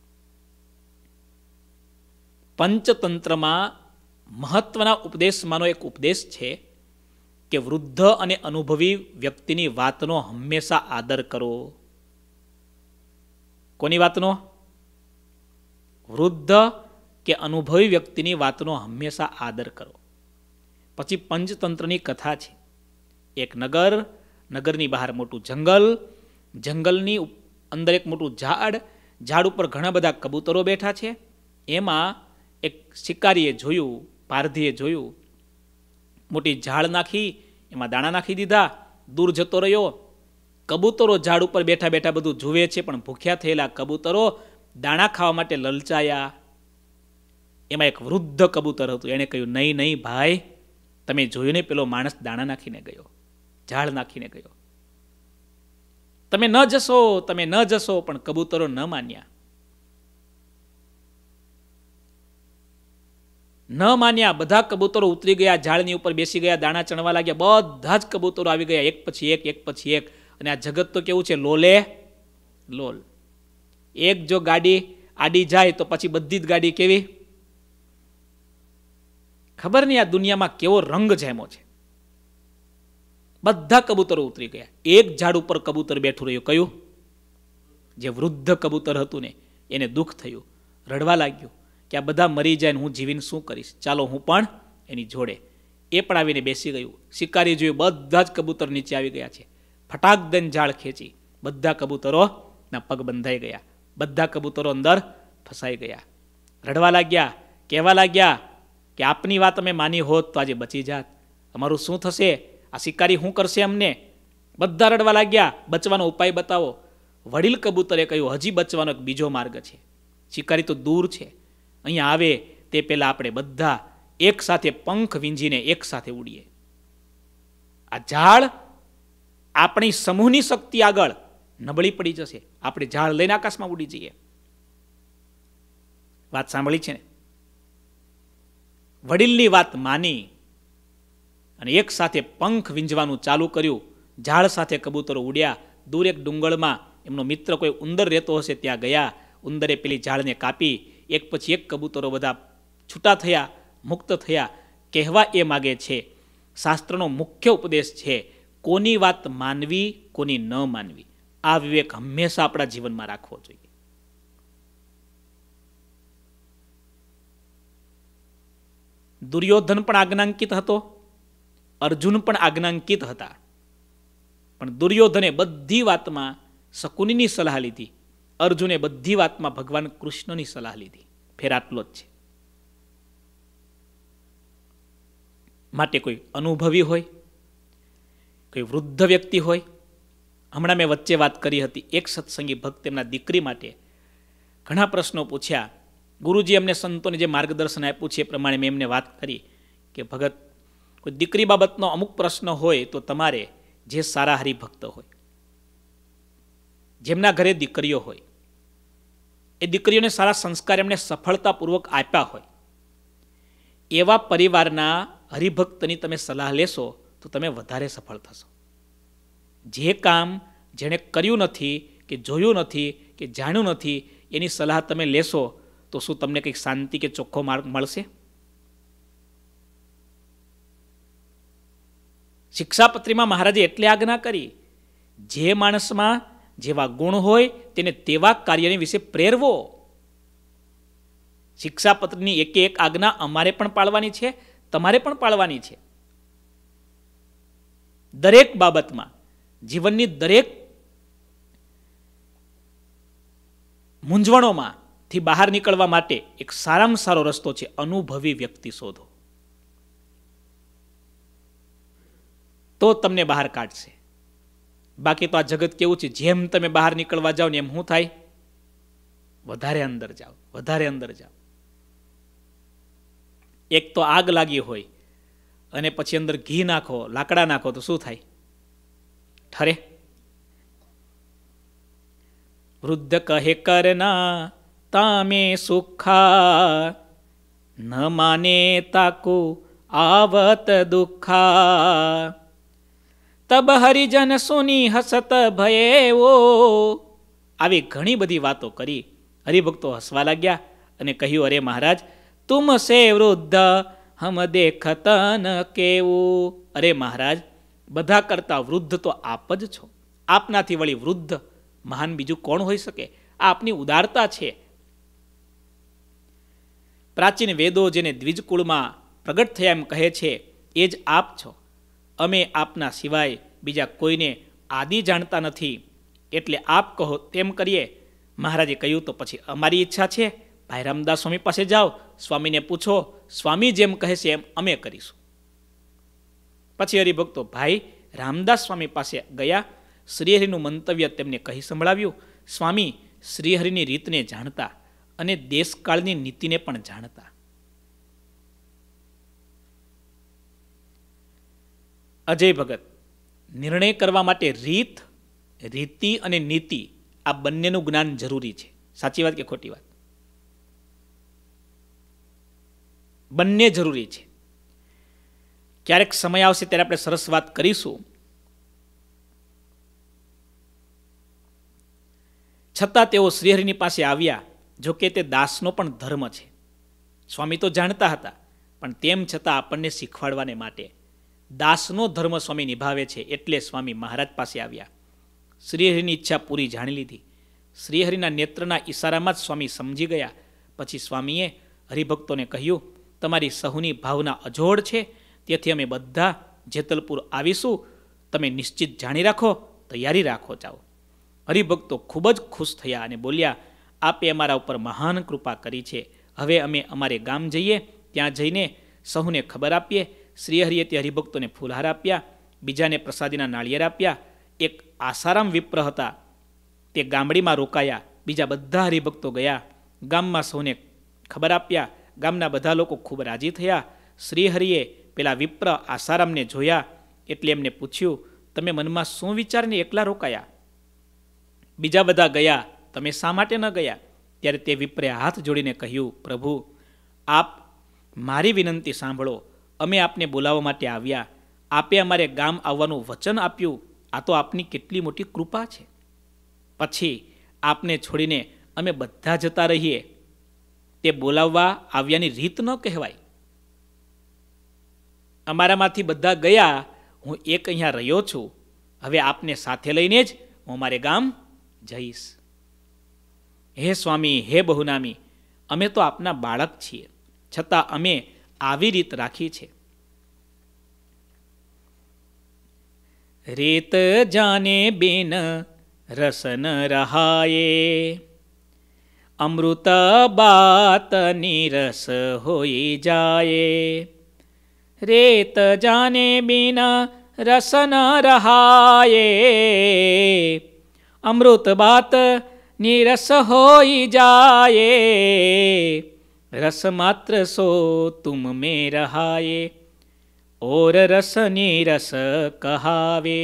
પંચતંત્રમાં મહત્વના ઉપદેશમાંનો એક ઉપદેશ છે કે વૃદ્ધ અને અનુભવી વ્યક્તિની વાતનો હંમેશા આદર કરો. કોની વાતનો? વૃદ્ધ કે અનુભવી વ્યક્તિની વાતનો હંમેશા આદર કરો. પછી પંચતંત્રની કથા છે. એક નગર, નગરની બહાર મોટું જંગલ, જંગલની અંદર એક મોટું ઝાડ, ઝાડ ઉપર ઘણા બધા કબૂતરો બેઠા છે. એમાં એક શિકારીએ જોયું, પારધીએ જોયું, મોટી ઝાડ નાખી, એમાં દાણા નાખી દીધા, દૂર જતો રહ્યો. કબૂતરો ઝાડ ઉપર બેઠા બેઠા બધું જુએ છે, પણ ભૂખ્યા થયેલા કબૂતરો દાણા ખાવા માટે લલચાયા. એમાં એક વૃદ્ધ કબૂતર હતું. એણે કહ્યું, નહીં નહીં ભાઈ, તમે જોયું ને, પેલો માણસ દાણા નાખીને ગયો, ઝાડ નાખીને ગયો. તમે ન જશો, તમે ન જશો. પણ કબૂતરો ન માન્યા. ન માન્યા. બધા કબૂતરો ઉતરી ગયા, ઝાડની ઉપર બેસી ગયા, દાણા ચણવા લાગ્યા. બધા જ કબૂતરો આવી ગયા, એક પછી એક, એક પછી એક. અને આ જગત તો કેવું છે, લોલે લોલ. એક જો ગાડી આડી જાય તો પછી બધી જ ગાડી કેવી, ખબર નહીં આ દુનિયામાં કેવો રંગ જામ્યો છે. બધા કબૂતરો ઉતરી ગયા. એક ઝાડ ઉપર કબૂતર બેઠું રહ્યું. કયું? જે વૃદ્ધ કબૂતર હતું ને, એને દુઃખ થયું, રડવા લાગ્યું કે આ બધા મરી જાય ને હું જીવીને શું કરીશ, ચાલો હું પણ એની જોડે. એ પણ આવીને બેસી ગયું. શિકારી જોયું, બધા જ કબૂતર નીચે આવી ગયા છે. ફટાક દઈને ઝાડ ખેંચી, બધા કબૂતરોના પગ બંધાઈ ગયા, બધા કબૂતરો અંદર ફસાઈ ગયા. રડવા લાગ્યા, કહેવા લાગ્યા કે આપની વાત અમે માની હોત તો આજે બચી જાત, અમારું શું થશે, આ શિકારી શું કરશે અમને. બધા રડવા લાગ્યા, બચવાનો ઉપાય બતાવો. વડીલ કબૂતરે કહ્યું, હજી બચવાનો એક બીજો માર્ગ છે. શિકારી તો દૂર છે, અહીંયા આવે તે પહેલાં આપણે બધા એક સાથે પંખ વીંજીને એક સાથે ઉડીએ. આ ઝાડ આપણી સમૂહની શક્તિ આગળ નબળી પડી જશે. આપણે ઝાડ લઈને આકાશમાં ઉડી જઈએ. વાત સાંભળી છે ને? વડીલની વાત માની અને એક સાથે પંખ વીંજવાનું ચાલુ કર્યું. ઝાડ સાથે કબૂતરો ઉડ્યા. દૂર એક ડુંગળમાં એમનો મિત્ર કોઈ ઉંદર રહેતો હશે, ત્યાં ગયા. ઉંદરે પેલી ઝાડને કાપી. એક પછી એક કબૂતરો બધા છૂટા થયા, મુક્ત થયા. કહેવા એ માગે છે, શાસ્ત્રનો મુખ્ય ઉપદેશ છે, કોની વાત માનવી, કોની ન માનવી. આ વિવેક હંમેશા આપણા જીવનમાં રાખવો જોઈએ. દુર્યોધન પણ આજ્ઞાંકિત હતો, અર્જુન પણ આજ્ઞાંકિત હતા. પણ દુર્યોધને બધી વાતમાં શકુનીની સલાહ લીધી, અર્જુને બધી વાતમાં ભગવાન કૃષ્ણની સલાહ લીધી. ફેર આટલો જ છે. માટે કોઈ અનુભવી હોય, કોઈ વૃદ્ધ વ્યક્તિ હોય. હમણાં મેં વચ્ચે વાત કરી હતી, એક સત્સંગી ભક્ત તેમના દીકરી માટે ઘણા પ્રશ્નો પૂછ્યા. ગુરુજી એમને સંતોને જે માર્ગદર્શન આપ્યું છે એ પ્રમાણે મેં એમને વાત કરી કે ભગત, કોઈ દીકરી બાબતનો અમુક પ્રશ્ન હોય તો તમારે જે સારા હરિભક્ત હોય, જેમના ઘરે દીકરીઓ હોય, એ દીકરીઓને સારા સંસ્કાર એમને સફળતાપૂર્વક આપ્યા હોય, એવા પરિવારના હરિભક્તની તમે સલાહ લેશો તો તમે વધારે સફળ થશો. જે કામ જેણે કર્યું નથી કે જોયું નથી કે જાણ્યું નથી એની સલાહ તમે લેશો તો શું તમને કંઈક શાંતિ કે ચોખ્ખો માર્ગ મળશે? શિક્ષાપત્રીમાં મહારાજે એટલે આજ્ઞા કરી, જે માણસમાં જેવા ગુણ હોય તેને તેવા કાર્યની વિશે પ્રેરવો. શિક્ષાપત્રની એક એક આજ્ઞા અમારે પણ પાળવાની છે, તમારે પણ પાળવાની છે. દરેક બાબતમાં, જીવનની દરેક મૂંઝવણોમાંથી બહાર નીકળવા માટે એક સારામાં સારો રસ્તો છે, અનુભવી વ્યક્તિ શોધો. તો તમને બહાર કાઢશે. બાકી તો આ જગત કેવું છે, જેમ તમે બહાર નીકળવા જાઓ ને એમ શું થાય? વધારે અંદર જાઓ, વધારે અંદર જાઓ. એક તો આગ લાગી હોય અને પછી અંદર ઘી નાખો, લાકડા નાખો તો શું થાય? ઠરે. વૃદ્ધ કહે કરના તામે સુખા, ન માને તાકુ આવત દુઃખા, તબ હરિજન સુની હસત ભયેવો. આવી ઘણી બધી વાતો કરી. હરિભક્તો હસવા લાગ્યા અને કહ્યું, અરે મહારાજ, તુમ સે વૃદ્ધ હમ દેખત ન કેવું. અરે મહારાજ, બધા કરતા વૃદ્ધ તો આપ જ છો. આપનાથી વળી વૃદ્ધ મહાન બીજું કોણ હોઈ શકે? આ આપની ઉદારતા છે. પ્રાચીન વેદો જેને દ્વિજકુળમાં પ્રગટ થયા એમ કહે છે, એ જ આપ છો. અમે આપના સિવાય બીજા કોઈને આદિ જાણતા નથી, એટલે આપ કહો તેમ કરીએ. મહારાજે કહ્યું, તો પછી અમારી ઈચ્છા છે, ભાઈ રામદાસ સ્વામી પાસે જાઓ, સ્વામીને પૂછો, સ્વામી જેમ કહે છે એમ અમે કરીશું. પછી હરિભક્તો ભાઈ રામદાસ સ્વામી પાસે ગયા. શ્રીહરિનું મંતવ્ય તેમને કહી સંભળાવ્યું. સ્વામી શ્રીહરિની રીતને જાણતા અને દેશકાળની નીતિને પણ જાણતા. અજય ભગત, નિર્ણય કરવા માટે રીત, રીતિ અને નીતિ આ બંનેનું જ્ઞાન જરૂરી છે. સાચી વાત કે ખોટી વાત? બંને જરૂરી છે. ક્યારેક સમય આવશે ત્યારે આપણે સરસ વાત કરીશું. છતાં તેઓ શ્રીહરિની પાસે આવ્યા. જોકે તે દાસનો પણ ધર્મ છે. સ્વામી તો જાણતા હતા, પણ તેમ છતાં આપણને શીખવાડવાને માટે દાસનો ધર્મ સ્વામી નિભાવે છે, એટલે સ્વામી મહારાજ પાસે આવ્યા. શ્રીહરિની ઈચ્છા પૂરી જાણી લીધી. શ્રીહરિના નેત્રના ઈશારામાં જ સ્વામી સમજી ગયા. પછી સ્વામીએ હરિભક્તોને કહ્યું, તમારી સહુની ભાવના અજોડ છે, તેથી અમે બધા જેતલપુર આવીશું. તમે નિશ્ચિત જાણી રાખો, તૈયારી રાખો જાઓ. હરિભક્તો ખૂબ જ ખુશ થયા અને બોલ્યા, આપે અમારા ઉપર મહાન કૃપા કરી છે. હવે અમે અમારે ગામ જઈએ, ત્યાં જઈને સહુને ખબર આપીએ. શ્રીહરિએ તે હરિભક્તોને ફૂલહાર આપ્યા, બીજાને પ્રસાદીના નાળિયેર આપ્યા. એક આસારામ વિપ્ર હતા, તે ગામડીમાં રોકાયા. બીજા બધા હરિભક્તો ગયા, ગામમાં સૌને ખબર આપ્યા. ગામના બધા લોકો ખૂબ રાજી થયા. શ્રીહરિએ પેલા વિપ્ર આસારામને જોયા એટલે એમને પૂછ્યું, તમે મનમાં શું વિચારીને એકલા રોકાયા? બીજા બધા ગયા, તમે શા માટે ન ગયા? ત્યારે તે વિપ્રે હાથ જોડીને કહ્યું, પ્રભુ, આપ મારી વિનંતી સાંભળો. અમે આપને બોલાવવા માટે આવ્યા. આપે અમારે ગામ આવવાનું વચન આપ્યું. આ તો આપની કેટલી મોટી કૃપા છે. પછી આપને છોડીને અમે બધા જતા રહીએ તે બોલાવવા આવ્યાની રીત ન કહેવાય. અમારામાંથી બધા ગયા, હું એક અહીંયા રહ્યો છું. હવે આપને સાથે લઈને જ હું મારે ગામ જઈશ. હે સ્વામી, હે બહુનામી, અમે તો આપના બાળક છીએ, છતાં અમે આવી રીત રાખી છે. રીત જાને બિન રસ ન રહાયે, અમૃત બાત નિરસ હોઈ જાય. રેત જાને બિના રસ ન રહાયે, અમૃત બાત નિરસ હોઈ જાયે. રસ માત્ર સો તુમ મેં રહાયે, ઓર રસ નિરસ કહાવે.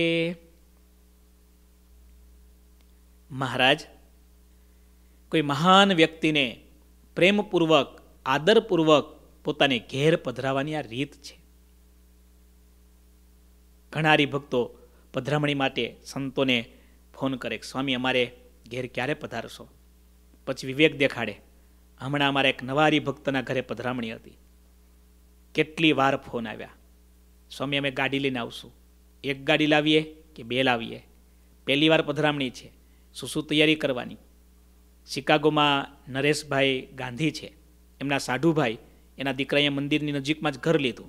મહારાજ, કોઈ મહાન વ્યક્તિને પ્રેમપૂર્વક, આદરપૂર્વક પોતાને ઘેર પધરાવવાની આ રીત છે. ઘણા હરિભક્તો પધરામણી માટે સંતોને ફોન કરે, સ્વામી અમારે ઘેર ક્યારે પધારશો? પછી વિવેક દેખાડે, હમણાં અમારા એક નવા હરિભક્તના ઘરે પધરામણી હતી. કેટલી વાર ફોન આવ્યા, સ્વામી અમે ગાડી લઈને આવશું. એક ગાડી લાવીએ કે બે લાવીએ? પહેલી વાર પધરામણી છે, શું શું તૈયારી કરવાની? શિકાગોમાં નરેશભાઈ ગાંધી છે, એમના સાઢુભાઈ, એના દીકરાએ મંદિરની નજીકમાં જ ઘર લીધું.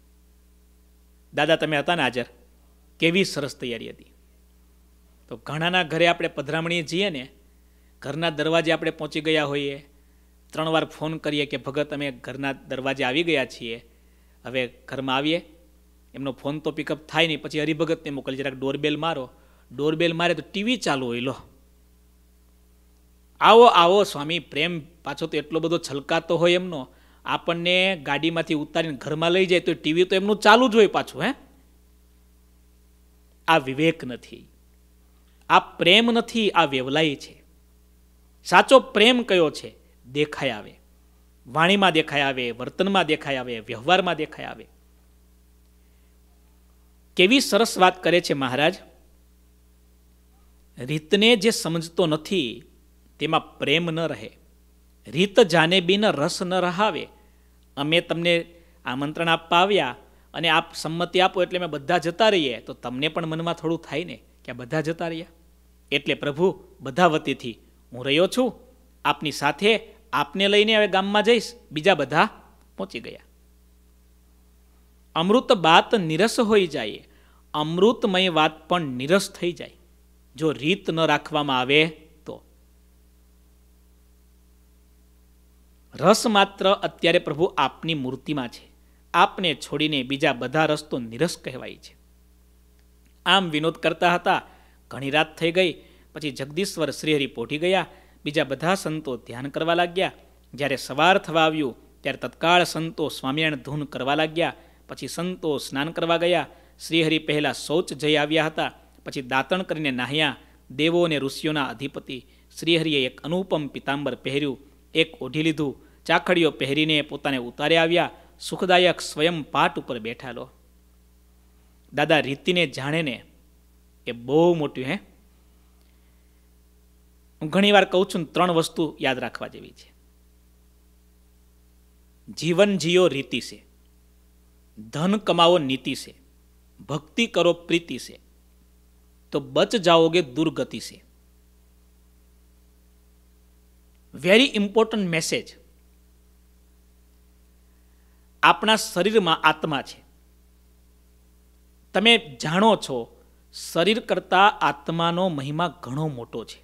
દાદા તમે હતા ને હાજર? કેવી સરસ તૈયારી હતી. તો ઘણાના ઘરે આપણે પધરામણી જઈએ ને, ઘરના દરવાજે આપણે પહોંચી ગયા હોઈએ, ત્રણ વાર ફોન કરીએ કે ભગત અમે ઘરના દરવાજે આવી ગયા છીએ, હવે ઘરમાં આવીએ. એમનો ફોન તો પિકઅપ થાય નહીં, પછી હરિભગતને મોકલી, જરાક ડોરબેલ મારો. ડોરબેલ મારે તો ટીવી ચાલુ હોય, લો આવો આવો સ્વામી. પ્રેમ પાછો તો એટલો બધો છલકાતો હોય એમનો, આપણને ગાડીમાંથી ઉતારીને ઘરમાં લઈ જાય તો ટીવી તો એમનું ચાલુ જ હોય પાછું. હે, આ વિવેક નથી, આ પ્રેમ નથી, આ વેવલાઈ છે. સાચો પ્રેમ કયો છે? દેખાય આવે, વાણીમાં દેખાય આવે, વર્તનમાં દેખાય આવે, વ્યવહારમાં દેખાય આવે. કેવી સરસ વાત કરે છે મહારાજ. રીતને જે સમજતો નથી તેમાં પ્રેમ ન રહે. રીત જાને બિન રસ ન રહાવે. અમે તમને આમંત્રણ આપવા આવ્યા અને આપ સંમતિ આપો એટલે અમે બધા જતા રહીએ, તો તમને પણ મનમાં થોડું થાય ને કે આ બધા જતા રહ્યા. એટલે પ્રભુ, બધા વતીથી હું રહ્યો છું, આપની સાથે, આપને લઈને હવે ગામમાં જઈશ. બીજા બધા પહોંચી ગયા. અમૃત બાત નિરસ હોઈ જાય. અમૃતમય વાત પણ નિરસ થઈ જાય જો રીત ન રાખવામાં આવે તો. રસ માત્ર અત્યારે પ્રભુ આપની મૂર્તિમાં છે, આપને છોડીને બીજા બધા રસ તો નિરસ કહેવાય છે. આમ વિનોદ કરતા હતા. ઘણી રાત થઈ ગઈ. પછી જગદીશ્વર શ્રીહરિ પોઢી ગયા. બીજા બધા સંતો ધ્યાન કરવા લાગ્યા. જ્યારે સવાર થવા આવ્યું ત્યારે તત્કાળ સંતો સ્વામિનારાયણ ધૂન કરવા લાગ્યા. પછી સંતો સ્નાન કરવા ગયા. શ્રીહરિ પહેલાં શૌચ જઈ આવ્યા હતા, પછી દાંતણ કરીને નાહ્યા. દેવો અને ઋષિઓના અધિપતિ શ્રીહરિએ એક અનુપમ પિતાંબર પહેર્યું, એક ઓઢી લીધું, ચાખડીઓ પહેરીને પોતાને ઉતારે આવ્યા. સુખદાયક સ્વયં પાટ ઉપર બેઠા. લો દાદા, રીતિને જાણે ને એ બહુ મોટું. હે, હું ઘણી વાર કહું છું, ત્રણ વસ્તુ યાદ રાખવા જેવી છે. જીવન જીઓ રીતિ છે, ધન કમાવો નીતિ છે, ભક્તિ કરો પ્રીતિ છે, તો બચ જાઓગે દુર્ગતિ છે. Very important message. આપણા શરીરમાં આત્મા છે. તમે જાણો છો શરીર કરતાં આત્માનો મહિમા ઘણો મોટો છે.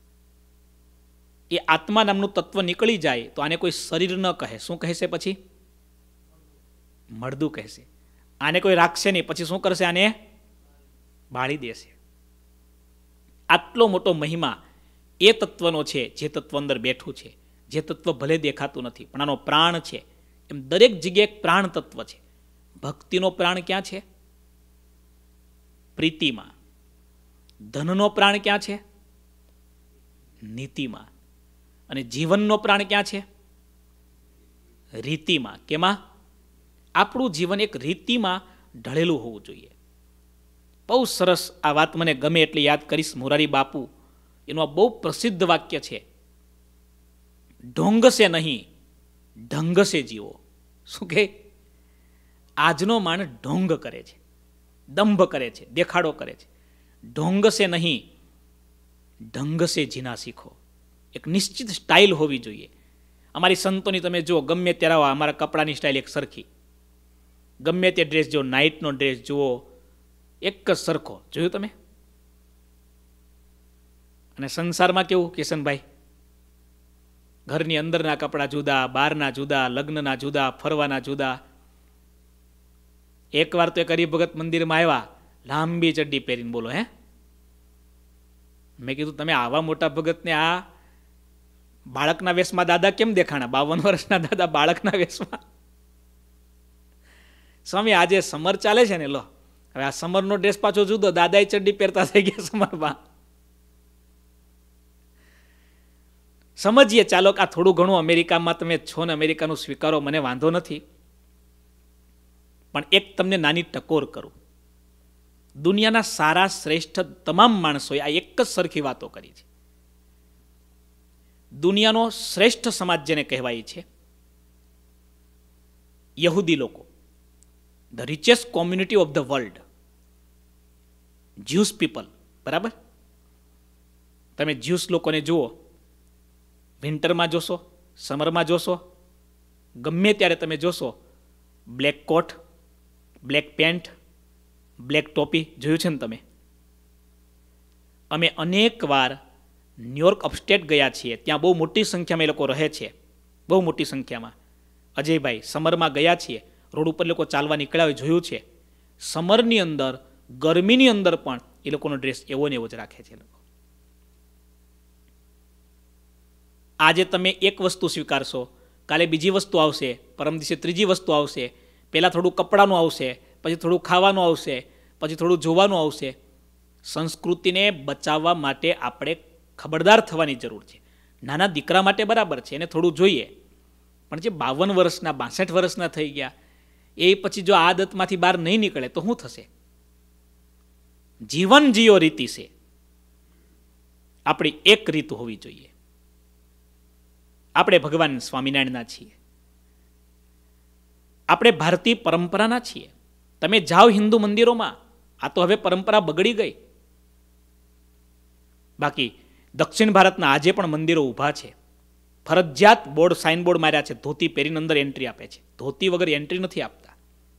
એ આત્મા નામનું તત્વ નીકળી જાય તો આને કોઈ શરીર ન કહે. શું કહેશે? પછી મળદું કહેશે. આને કોઈ રાખશે નહીં, પછી શું કરશે? આને બાળી દેશે. આટલો મોટો મહિમા એ તત્વનો છે જે તત્વ અંદર બેઠું છે. જે તત્વ ભલે દેખાતું નથી પણ આનો પ્રાણ છે, એમ દરેક જગ્યાએ એક પ્રાણ તત્વ છે. ભક્તિનો પ્રાણ ક્યાં છે? પ્રીતિમાં. ધનનો પ્રાણ ક્યાં છે? નીતિમાં. અને જીવનનો પ્રાણ ક્યાં છે? રીતિમાં. કેમાં? આપણું જીવન એક રીતિમાં ઢળેલું હોવું જોઈએ. બહુ સરસ આ વાત મને ગમે એટલે યાદ કરીશ. મોરારી બાપુ એનું આ બહુ પ્રસિદ્ધ વાક્ય છે, ઢોંગ સે નહીં ઢંગ સે જીવો. શું કહે? આજનો માણસ ઢોંગ કરે છે, દંભ કરે છે, દેખાડો કરે છે. ઢોંગ સે નહીં ઢંગ સે જીના શીખો. એક નિશ્ચિત સ્ટાઇલ હોવી જોઈએ. અમારી સંતોની તમે જુઓ, ગમે ત્યારે આવો, અમારા કપડાની સ્ટાઇલ એક સરખી, ગમે તે ડ્રેસ જુઓ, નાઇટનો ડ્રેસ જુઓ, એક જ સરખો. જોયું તમે? અને સંસારમાં કેવું કિશનભાઈ? ઘરની અંદરના કપડાં જુદા, બહારના જુદા, લગ્નના જુદા, ફરવાના જુદા. એકવાર તો એક હરિભગત મંદિરમાં આવ્યા, લાંબી ચડ્ડી પહેરીને. બોલો હે? મેં કીધું તમે આવા મોટા ભગતને આ બાળકના વેશમાં દાદા કેમ દેખાણા? બાવન વર્ષના દાદા બાળકના વેશમાં. સ્વામી આજે સમર ચાલે છે ને, લો હવે આ સમરનો ડ્રેસ પાછો જુદો, દાદાએ ચડ્ડી પહેરતા થઈ ગયા સમરમાં. સમજીએ ચાલો આ થોડું ઘણું અમેરિકામાં તમે છો ને, અમેરિકાનું સ્વીકારો, મને વાંધો નથી. પણ એક તમને નાની ટકોર કરું. દુનિયાના સારા શ્રેષ્ઠ તમામ માણસોએ આ એક જ સરખી વાતો કરી છે. દુનિયાનો શ્રેષ્ઠ સમાજ જેને કહેવાય છે યહૂદી લોકો, the richest community of the world, Jews people. બરાબર? તમે જ્યુસ લોકોને જુઓ, વિન્ટરમાં જોશો, સમરમાં જોશો, ગમે ત્યારે તમે જોશો, black coat, black pant, black ટોપી. જોયું છે ને તમે? અમે અનેક વાર ન્યુયોર્ક અપસ્ટેટ ગયા છીએ, ત્યાં બહુ મોટી સંખ્યામાં એ લોકો રહે છે, બહુ મોટી સંખ્યામાં. અજયભાઈ, સમરમાં ગયા છીએ, રોડ ઉપર લોકો ચાલવા નીકળ્યા હોય, જોયું છે. સમરની અંદર, ગરમીની અંદર પણ એ લોકોનો ડ્રેસ એવો ને એવો જ રાખે છે. લોકો આજે તમે એક વસ્તુ સ્વીકારશો, કાલે બીજી વસ્તુ આવશે, પરમ દિવસે ત્રીજી વસ્તુ આવશે. પહેલાં થોડું કપડાનું આવશે, પછી થોડું ખાવાનું આવશે, પછી થોડું જોવાનું આવશે. સંસ્કૃતિને બચાવવા માટે આપણે ખબરદાર થવાની જરૂર છે. નાના દીકરા માટે બરાબર છે, એને થોડું જોઈએ, પણ જે બાવન વર્ષના, બાસઠ વર્ષના થઈ ગયા, એ પછી જો આ આદતમાંથી બહાર નહીં નીકળે તો શું થશે? જીવન જીઓ રીતિ છે. આપણી એક રીત હોવી જોઈએ. આપણે ભગવાન સ્વામિનારાયણના છીએ, આપણે ભારતીય પરંપરાના છીએ. તમે જાઓ હિન્દુ મંદિરોમાં, આ તો હવે પરંપરા બગડી ગઈ. બાકી દક્ષિણ ભારતના આજે પણ મંદિરો ઊભા છે, ફરજિયાત બોર્ડ, સાઇનબોર્ડ માર્યા છે, ધોતી પહેરીને અંદર એન્ટ્રી આપે છે. ધોતી વગર એન્ટ્રી નથી આપતા.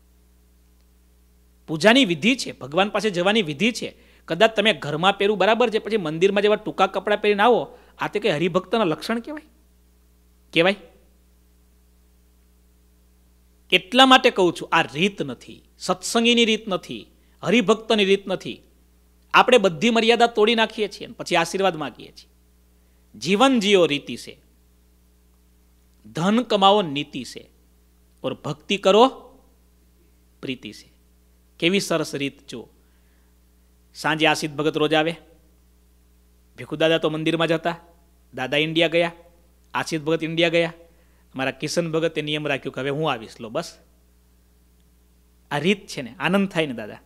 પૂજાની વિધિ છે, ભગવાન પાસે જવાની વિધિ છે. કદાચ તમે ઘરમાં પહેરું બરાબર છે, પછી મંદિરમાં જેવા ટૂંકા કપડાં પહેરીને આવો, આ તે કંઈ હરિભક્તના લક્ષણ કહેવાય? કહેવાય? એટલા માટે કહું છું, આ રીત નથી, સત્સંગીની રીત નથી, હરિભક્તની રીત નથી. આપણે બધી મર્યાદા તોડી નાખીએ છીએ, પછી આશીર્વાદ માગીએ છીએ. જીવન જીઓ રીતિ છે, ધન કમાવો નીતિ છે, ઓર ભક્તિ કરો પ્રીતિ છે. કેવી સરસ રીત જુઓ. સાંજે આશિત ભગત રોજ આવે, ભીખુ દાદા તો મંદિરમાં જતા, દાદા ઇન્ડિયા ગયા, આશિત ભગત ઇન્ડિયા ગયા, અમારા કિશન ભગતે નિયમ રાખ્યું કે હવે હું આવીશ. લો બસ, આ રીત છે ને. આનંદ થાય ને દાદા?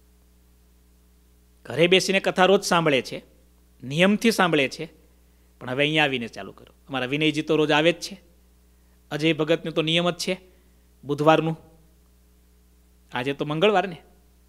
ઘરે બેસીને કથા રોજ સાંભળે છે, નિયમથી સાંભળે છે, પણ હવે અહીંયા આવીને ચાલુ કરો. અમારા વિનયજી તો રોજ આવે જ છે, અજય ભગતનું તો નિયમ જ છે બુધવારનું. આજે તો મંગળવાર ને,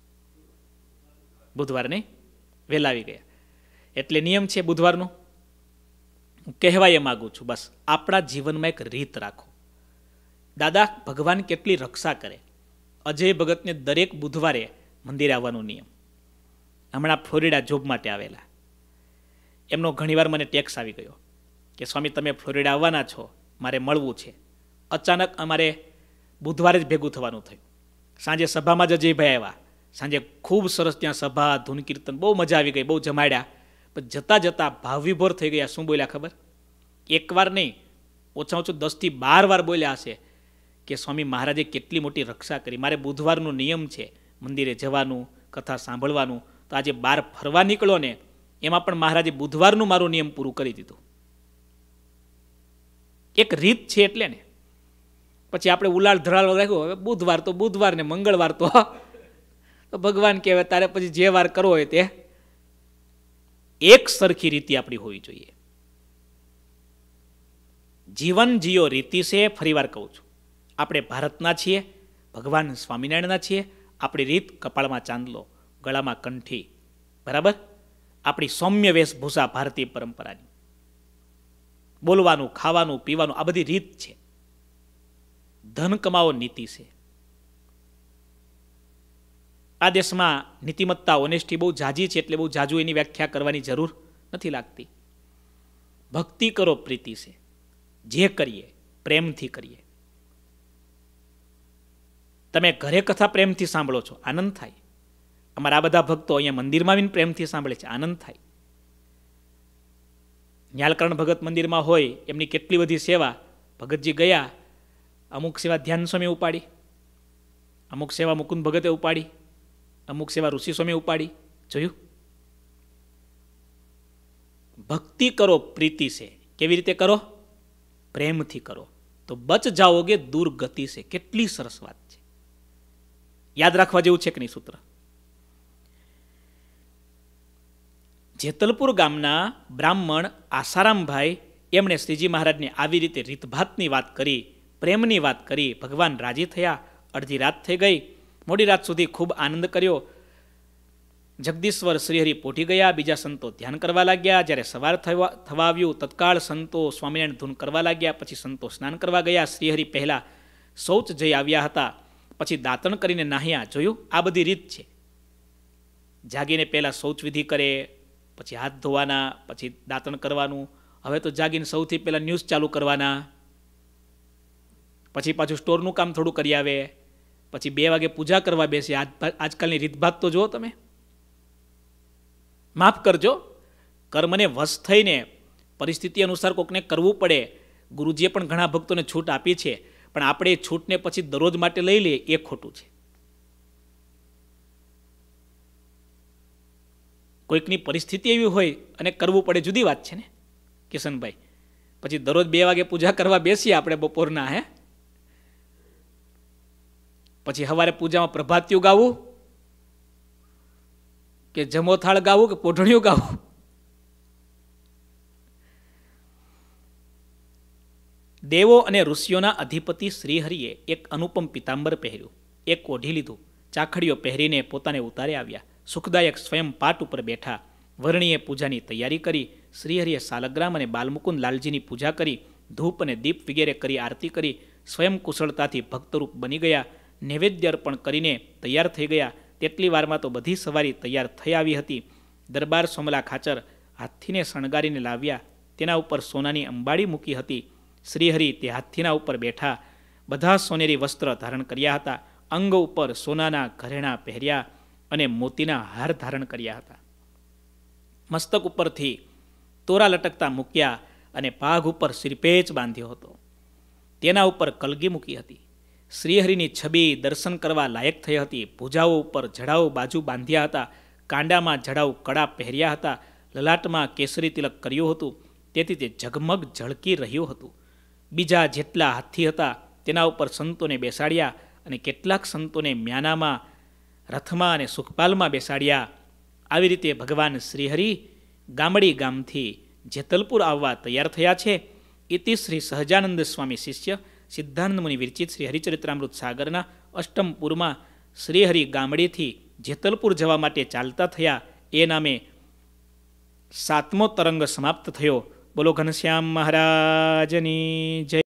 બુધવાર નહીં, વહેલા આવી ગયા એટલે નિયમ છે બુધવારનું. હું કહેવાય એ માગું છું, બસ આપણા જીવનમાં એક રીત રાખો. દાદા ભગવાન કેટલી રક્ષા કરે. અજય ભગતને દરેક બુધવારે મંદિરે આવવાનો નિયમ. હમણાં ફ્લોરિડા જોબ માટે આવેલા, એમનો ઘણીવાર મને ટેક્સ આવી ગયો કે સ્વામી તમે ફ્લોરિડા આવવાના છો, મારે મળવું છે. અચાનક અમારે બુધવારે જ ભેગું થવાનું થયું. સાંજે સભામાં જ અજયભાઈ આવ્યા. સાંજે ખૂબ સરસ ત્યાં સભા, ધૂન કીર્તન, બહુ મજા આવી ગઈ, બહુ જમાડ્યા. પણ જતાં જતાં ભાવ વિભોર થઈ ગયા. શું બોલ્યા ખબર? એકવાર નહીં, ઓછા ઓછું દસથી બાર વાર બોલ્યા હશે કે સ્વામી મહારાજે કેટલી મોટી રક્ષા કરી. મારે બુધવારનો નિયમ છે મંદિરે જવાનું, કથા સાંભળવાનું, તો આજે બહાર ફરવા નીકળો ને એમાં પણ મહારાજે બુધવારનું મારું નિયમ પૂરું કરી દીધું. એક રીત છે એટલે ને. પછી આપણે ઉલાળ ધરાળ રાખ્યું, હવે બુધવાર તો બુધવાર ને મંગળવાર તો ભગવાન કહેવાય, તારે પછી જે વાર કરવો હોય તે. એક સરખી રીતિ આપણી હોવી જોઈએ. જીવન જીઓ રીતિ છે. ફરી વાર કહું છું, આપણે ભારતના છીએ, ભગવાન સ્વામિનારાયણના છીએ. આપણી રીત કપાળમાં ચાંદલો, ગળામાં કંઠી, બરાબર. આપણી સૌમ્ય વેશભૂષા ભારતીય પરંપરાની. બોલવાનું, ખાવાનું, પીવાનું, આ બધી રીત છે. ધન કમાવો નીતિ છે. આ દેશમાં નીતિમત્તા, ઓનેસ્ટી બહુ જાજી છે, એટલે બહુ જાજુ એની વ્યાખ્યા કરવાની જરૂર નથી લાગતી. ભક્તિ કરો પ્રીતિ છે. જે કરીએ પ્રેમથી કરીએ. તમે ઘરે કથા પ્રેમથી સાંભળો છો, આનંદ થાય. અમારા આ બધા ભક્તો અહીંયા મંદિરમાં આવીને પ્રેમથી સાંભળે છે, આનંદ થાય. ન્યાલકર્ણ ભગત મંદિરમાં હોય, એમની કેટલી બધી સેવા. ભગતજી ગયા, અમુક સેવા ધ્યાન સ્વામી ઉપાડી, અમુક સેવા મુકુંદ ભગતે ઉપાડી, અમુક સેવા ઋષિ સ્વામી ઉપાડી. જોયું? ભક્તિ કરો પ્રીતિ છે. કેવી રીતે કરો? પ્રેમથી કરો તો બચ જાઓગે દુર્ગતિ છે. કેટલી સરસ વાત છે. યાદ રાખવા જેવું છે કે નહીં સૂત્ર? જેતલપુર ગામના બ્રાહ્મણ આસારામભાઈ, એમણે શ્રીજી મહારાજને આવી રીતે રીતભાતની વાત કરી, પ્રેમની વાત કરી. ભગવાન રાજી થયા. અડધી રાત થઈ ગઈ. મોડી રાત સુધી ખૂબ આનંદ કર્યો. જગદીશ્વર શ્રીહરિ પોઢી ગયા. બીજા સંતો ધ્યાન કરવા લાગ્યા. જ્યારે સવાર થવા થવા આવ્યું, તત્કાળ સંતો સ્વામિનારાયણ ધૂન કરવા લાગ્યા. પછી સંતો સ્નાન કરવા ગયા. શ્રીહરિ પહેલાં શૌચ જઈ આવ્યા હતા, પછી દાંતણ કરીને નાહ્યા. જોયું? આ બધી રીત છે. જાગીને પહેલાં શૌચ વિધિ કરે, પછી હાથ ધોવાના, પછી દાંતણ કરવાનું. હવે તો જાગીને સૌથી પહેલાં ન્યૂઝ ચાલુ કરવાના, પછી પાછું સ્ટોરનું કામ થોડું કરી આવે, પછી બે વાગે પૂજા કરવા બેસે. આજ આજકાલની રીતભાત તો જુઓ તમે. માફ કરજો, કર્મને વશ થઈને પરિસ્થિતિ અનુસાર કોકને કરવું પડે. ગુરુજીએ પણ ઘણા ભક્તોને છૂટ આપી છે, પણ આપણે એ છૂટને પછી દરરોજ માટે લઈ લઈએ એ ખોટું છે. કોઈકની પરિસ્થિતિ એવી હોય અને કરવું પડે, જુદી વાત છે ને કિશનભાઈ. પછી દરરોજ બે વાગે પૂજા કરવા બેસીએ આપણે બપોરના, હે પછી સવારે પૂજામાં પ્રભાતિયું ગાવું કે જમોથાળ ગાવું કે પોઢણિયું ગાવું? દેવો અને ઋષિઓના અધિપતિ શ્રીહરિએ એક અનુપમ પિતાંબર પહેર્યું, એક ઓઢી લીધું, ચાખડીઓ પહેરીને પોતાને ઉતારે આવ્યા. સુખદાયક સ્વયં પાટ ઉપર બેઠા. વર્ણીએ પૂજાની તૈયારી કરી. શ્રીહરિએ સાલગ્રામ અને બાલમુકુંદ લાલજીની પૂજા કરી. ધૂપ અને દીપ વગેરે કરી આરતી કરી. સ્વયં કુશળતાથી ભક્તરૂપ બની ગયા. નૈવેદ્ય અર્પણ કરીને તૈયાર થઈ ગયા. તેટલી વારમાં તો બધી સવારી તૈયાર થઈ આવી હતી. દરબાર સોમલા ખાચર હાથીને શણગારીને લાવ્યા. તેના ઉપર સોનાની અંબાડી મૂકી હતી. શ્રીહરિ તે હાથીના ઉપર બેઠા. બધા સોનેરી વસ્ત્ર ધારણ કર્યા હતા. અંગ ઉપર સોનાના ઘરેણા પહેર્યા અને મોતીના હાર ધારણ કર્યા હતા. મસ્તક ઉપરથી તોરા લટકતા મૂક્યા અને પાઘ ઉપર શિરપેચ બાંધ્યો હતો. તેના ઉપર કલગી મૂકી હતી. શ્રીહરિની છબી દર્શન કરવા લાયક થઈ હતી. ભુજાઓ ઉપર જડાઓ બાજુ બાંધ્યા હતા. કાંડામાં જડાઉ કડા પહેર્યા હતા. લલાટમાં કેસરી તિલક કર્યું હતું, તેથી તે ઝગમગ ઝળકી રહ્યું હતું. બીજા જેટલા હાથી હતા તેના ઉપર સંતોને બેસાડ્યા અને કેટલાક સંતોને મ્યાનામાં, રથમાં અને સુખપાલમાં બેસાડ્યા. આવી રીતે ભગવાન શ્રીહરિ ગામડી ગામથી જેતલપુર આવવા તૈયાર થયા છે. ઇતિ શ્રી સહજાનંદ સ્વામી શિષ્ય સિદ્ધાનંદ મુનિ વિરચિત શ્રી હરિચરિત્રામૃત સાગરના અષ્ટમપુરમાં શ્રીહરિ ગામડીથી જેતલપુર જવા માટે ચાલતા થયા. એ નામે સાતમો તરંગ સમાપ્ત થયો. બોલો ઘનશ્યામ મહારાજની જય.